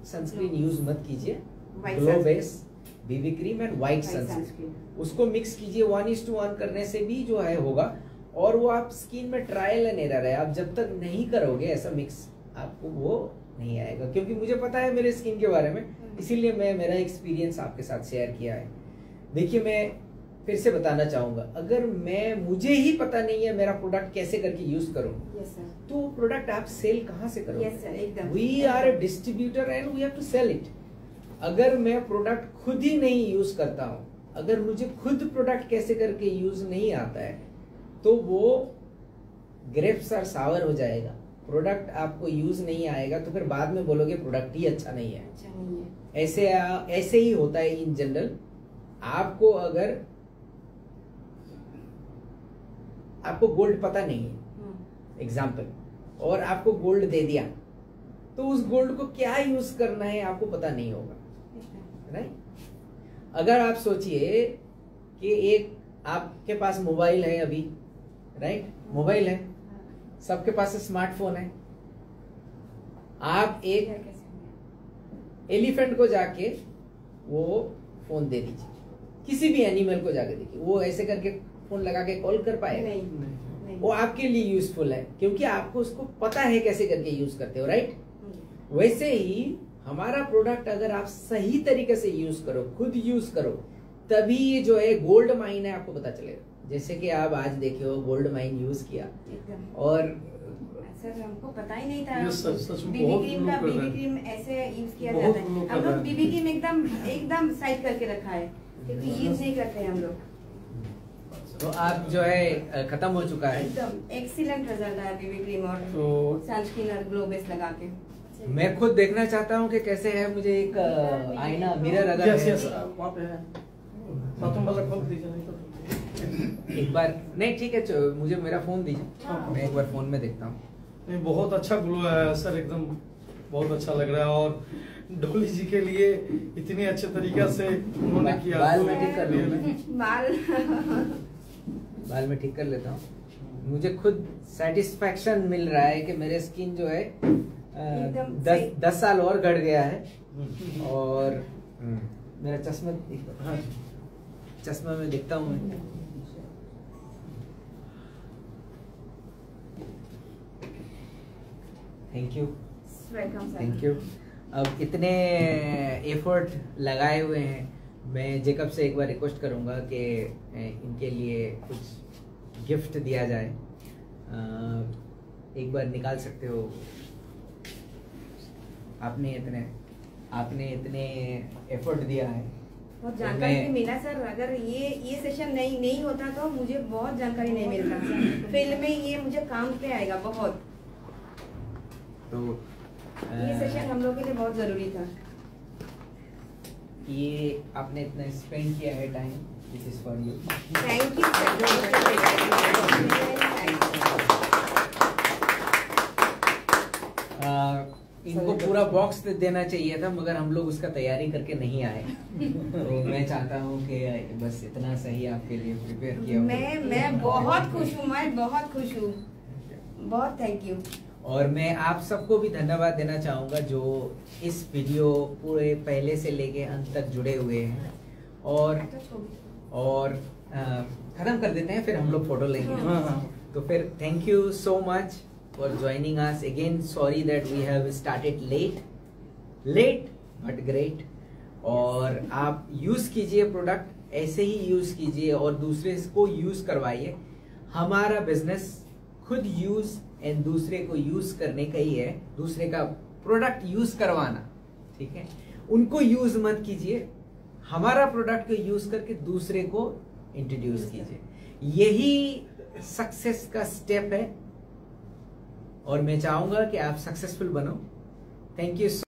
[SPEAKER 1] सनस्क्रीन यूज मत कीजिए,
[SPEAKER 3] White
[SPEAKER 1] glow
[SPEAKER 3] sunscreen.
[SPEAKER 1] Base BB cream and white
[SPEAKER 3] White
[SPEAKER 1] sunscreen,
[SPEAKER 3] sunscreen.
[SPEAKER 1] उसको मिक्स कीजिए। वन इज टू वन करने से भी जो है होगा, और वो आप स्किन में ट्रायल एंड एरर है, आप जब तक नहीं करोगे ऐसा मिक्स आपको वो नहीं आएगा, क्योंकि मुझे पता है मेरे स्किन के बारे में, इसीलिए मैं मेरा एक्सपीरियंस आपके साथ शेयर किया है। देखिए मैं फिर से बताना चाहूंगा, अगर मैं मुझे ही पता नहीं है मेरा प्रोडक्ट कैसे करके यूज करूं,
[SPEAKER 3] Yes, sir.
[SPEAKER 1] तो प्रोडक्ट आप सेल कहाँ से करोगे?
[SPEAKER 3] Yes, sir, एकदम।
[SPEAKER 1] We are a distributor and we have to sell it. अगर मैं प्रोडक्ट खुद ही नहीं यूज करता हूं, अगर मुझे खुद प्रोडक्ट कैसे करके यूज नहीं आता है, तो वो ग्रेप्स और सावर हो जाएगा, प्रोडक्ट आपको यूज नहीं आएगा, तो फिर बाद में बोलोगे प्रोडक्ट ही अच्छा नहीं है।
[SPEAKER 3] अच्छा नहीं है।
[SPEAKER 1] ऐसे ऐसे ही होता है इन जनरल। आपको अगर आपको गोल्ड पता नहीं है,
[SPEAKER 3] हम्म,
[SPEAKER 1] एग्जाम्पल, और आपको गोल्ड दे दिया, तो उस गोल्ड को क्या यूज करना है आपको पता नहीं होगा, राइट। अगर आप सोचिए कि एक आपके पास मोबाइल है अभी, राइट, मोबाइल है, सबके पास स्मार्टफोन है, आप एक एलिफेंट को जाके वो फोन दे दीजिए, किसी भी एनिमल को जाके देखिए, वो ऐसे करके फोन लगा के कॉल कर पाएगा?
[SPEAKER 3] नहीं,
[SPEAKER 2] नहीं।
[SPEAKER 3] नहीं।
[SPEAKER 1] वो आपके लिए यूजफुल है, क्योंकि आपको उसको पता है कैसे करके यूज करते हो, राइट।
[SPEAKER 3] हम्म,
[SPEAKER 1] वैसे ही हमारा प्रोडक्ट अगर आप सही तरीके से यूज करो, खुद यूज करो, तभी ये जो है गोल्ड माइन है आपको पता चलेगा। जैसे कि आप आज देखे हो गोल्ड माइन यूज किया,
[SPEAKER 3] एकदम।
[SPEAKER 1] और
[SPEAKER 3] सर हमको पता ही नहीं था।
[SPEAKER 2] Yes, sir, सच में
[SPEAKER 3] बीबी
[SPEAKER 2] बहुत
[SPEAKER 3] क्रीम
[SPEAKER 2] लोग
[SPEAKER 3] का
[SPEAKER 2] कर रहे
[SPEAKER 3] बीबी
[SPEAKER 2] हैं।
[SPEAKER 3] क्रीम ऐसे यूज किया
[SPEAKER 2] बहुत
[SPEAKER 3] जाता है।
[SPEAKER 2] लोग कर
[SPEAKER 3] हम
[SPEAKER 2] रहे
[SPEAKER 3] लोग
[SPEAKER 2] हैं।
[SPEAKER 3] बीबी क्रीम एकदम एकदम साइड करके रखा है, क्योंकि यूज नहीं करते हैं हम लोग।
[SPEAKER 1] तो आप जो है खत्म हो चुका है।
[SPEAKER 3] एकदम एक्सीलेंट रिजल्ट आया बीबी क्रीम और
[SPEAKER 2] तो
[SPEAKER 3] सनस्क्रीन और ग्लो बेस लगा के।
[SPEAKER 1] मैं खुद देखना चाहता हूँ कि कैसे है, मुझे एक अ, आईना मिरर अगर
[SPEAKER 2] यस
[SPEAKER 1] है,
[SPEAKER 2] यस वहाँ पे है, सातों वाला खोल दीजिए, नहीं तो
[SPEAKER 1] एक बार, नहीं ठीक है, चो- मुझे मेरा फोन दीजिए,
[SPEAKER 3] हाँ।
[SPEAKER 1] मैं एक बार फोन में देखता हूँ।
[SPEAKER 2] नहीं, बहुत अच्छा ग्लो है सर, एकदम बहुत अच्छा लग रहा है। और डोली जी के लिए इतनी अच्छे तरीका से उन्होंने
[SPEAKER 1] बा-
[SPEAKER 2] किया।
[SPEAKER 1] बाल
[SPEAKER 2] तो
[SPEAKER 1] में ठीक कर लो।
[SPEAKER 3] बाल
[SPEAKER 1] बाल में ठीक कर लेता हूँ। मुझे खुद सेटिस्फैक्शन मिल रहा है कि मेरे स्किन जो है अ,
[SPEAKER 3] एकदम
[SPEAKER 1] दस
[SPEAKER 3] सही।
[SPEAKER 1] दस साल और घट गया है, और हम्म, मेरा चश्मा
[SPEAKER 2] हाँ,
[SPEAKER 1] चश्मा में दिखता हूँ मैं। Thank you,
[SPEAKER 3] welcome sir.
[SPEAKER 1] Thank you. अब इतने एफर्ट लगाए हुए हैं, मैं जेकब से एक बार रिक्वेस्ट करूंगा कि इनके लिए कुछ गिफ्ट दिया जाए। अ, एक बार निकाल सकते हो? आपने इतने आपने इतने एफर्ट दिया है,
[SPEAKER 3] बहुत
[SPEAKER 1] तो
[SPEAKER 3] जानकारी
[SPEAKER 1] मैं-
[SPEAKER 3] भी मिला सर। अगर ये ये सेशन नहीं नहीं होता तो मुझे बहुत जानकारी नहीं मिलता। फील्ड में ये मुझे काम पे आएगा बहुत।
[SPEAKER 1] तो अ,
[SPEAKER 3] ये सेशन हम लोग के लिए बहुत जरूरी था।
[SPEAKER 1] ये आपने इतना स्पेंड किया है time, this is for you.
[SPEAKER 3] Thank you
[SPEAKER 1] इनको पूरा बॉक्स देना चाहिए था, मगर हम लोग उसका तैयारी करके नहीं आए। तो मैं चाहता हूँ कि बस इतना सही आपके लिए प्रिपेयर किया हो।
[SPEAKER 3] मैं मैं बहुत खुश हूँ, मैं बहुत खुश हूँ, बहुत थैंक यू।
[SPEAKER 1] और मैं आप सबको भी धन्यवाद देना चाहूँगा जो इस वीडियो पूरे पहले से लेके अंत तक जुड़े हुए हैं। और और अ, खत्म कर देते हैं, फिर हम लोग फोटो लेंगे।
[SPEAKER 2] हाँ, हाँ।
[SPEAKER 1] तो फिर thank you so much for joining us again. Sorry that we have started late late but great. और आप यूज कीजिए प्रोडक्ट, ऐसे ही यूज कीजिए और दूसरे को यूज करवाइए। हमारा बिजनेस खुद यूज एंड दूसरे को यूज करने का ही है, दूसरे का प्रोडक्ट यूज करवाना, ठीक है। उनको यूज मत कीजिए, हमारा प्रोडक्ट को यूज करके दूसरे को इंट्रोड्यूस कीजिए। यही सक्सेस का स्टेप है, और मैं चाहूंगा कि आप सक्सेसफुल बनो। Thank you.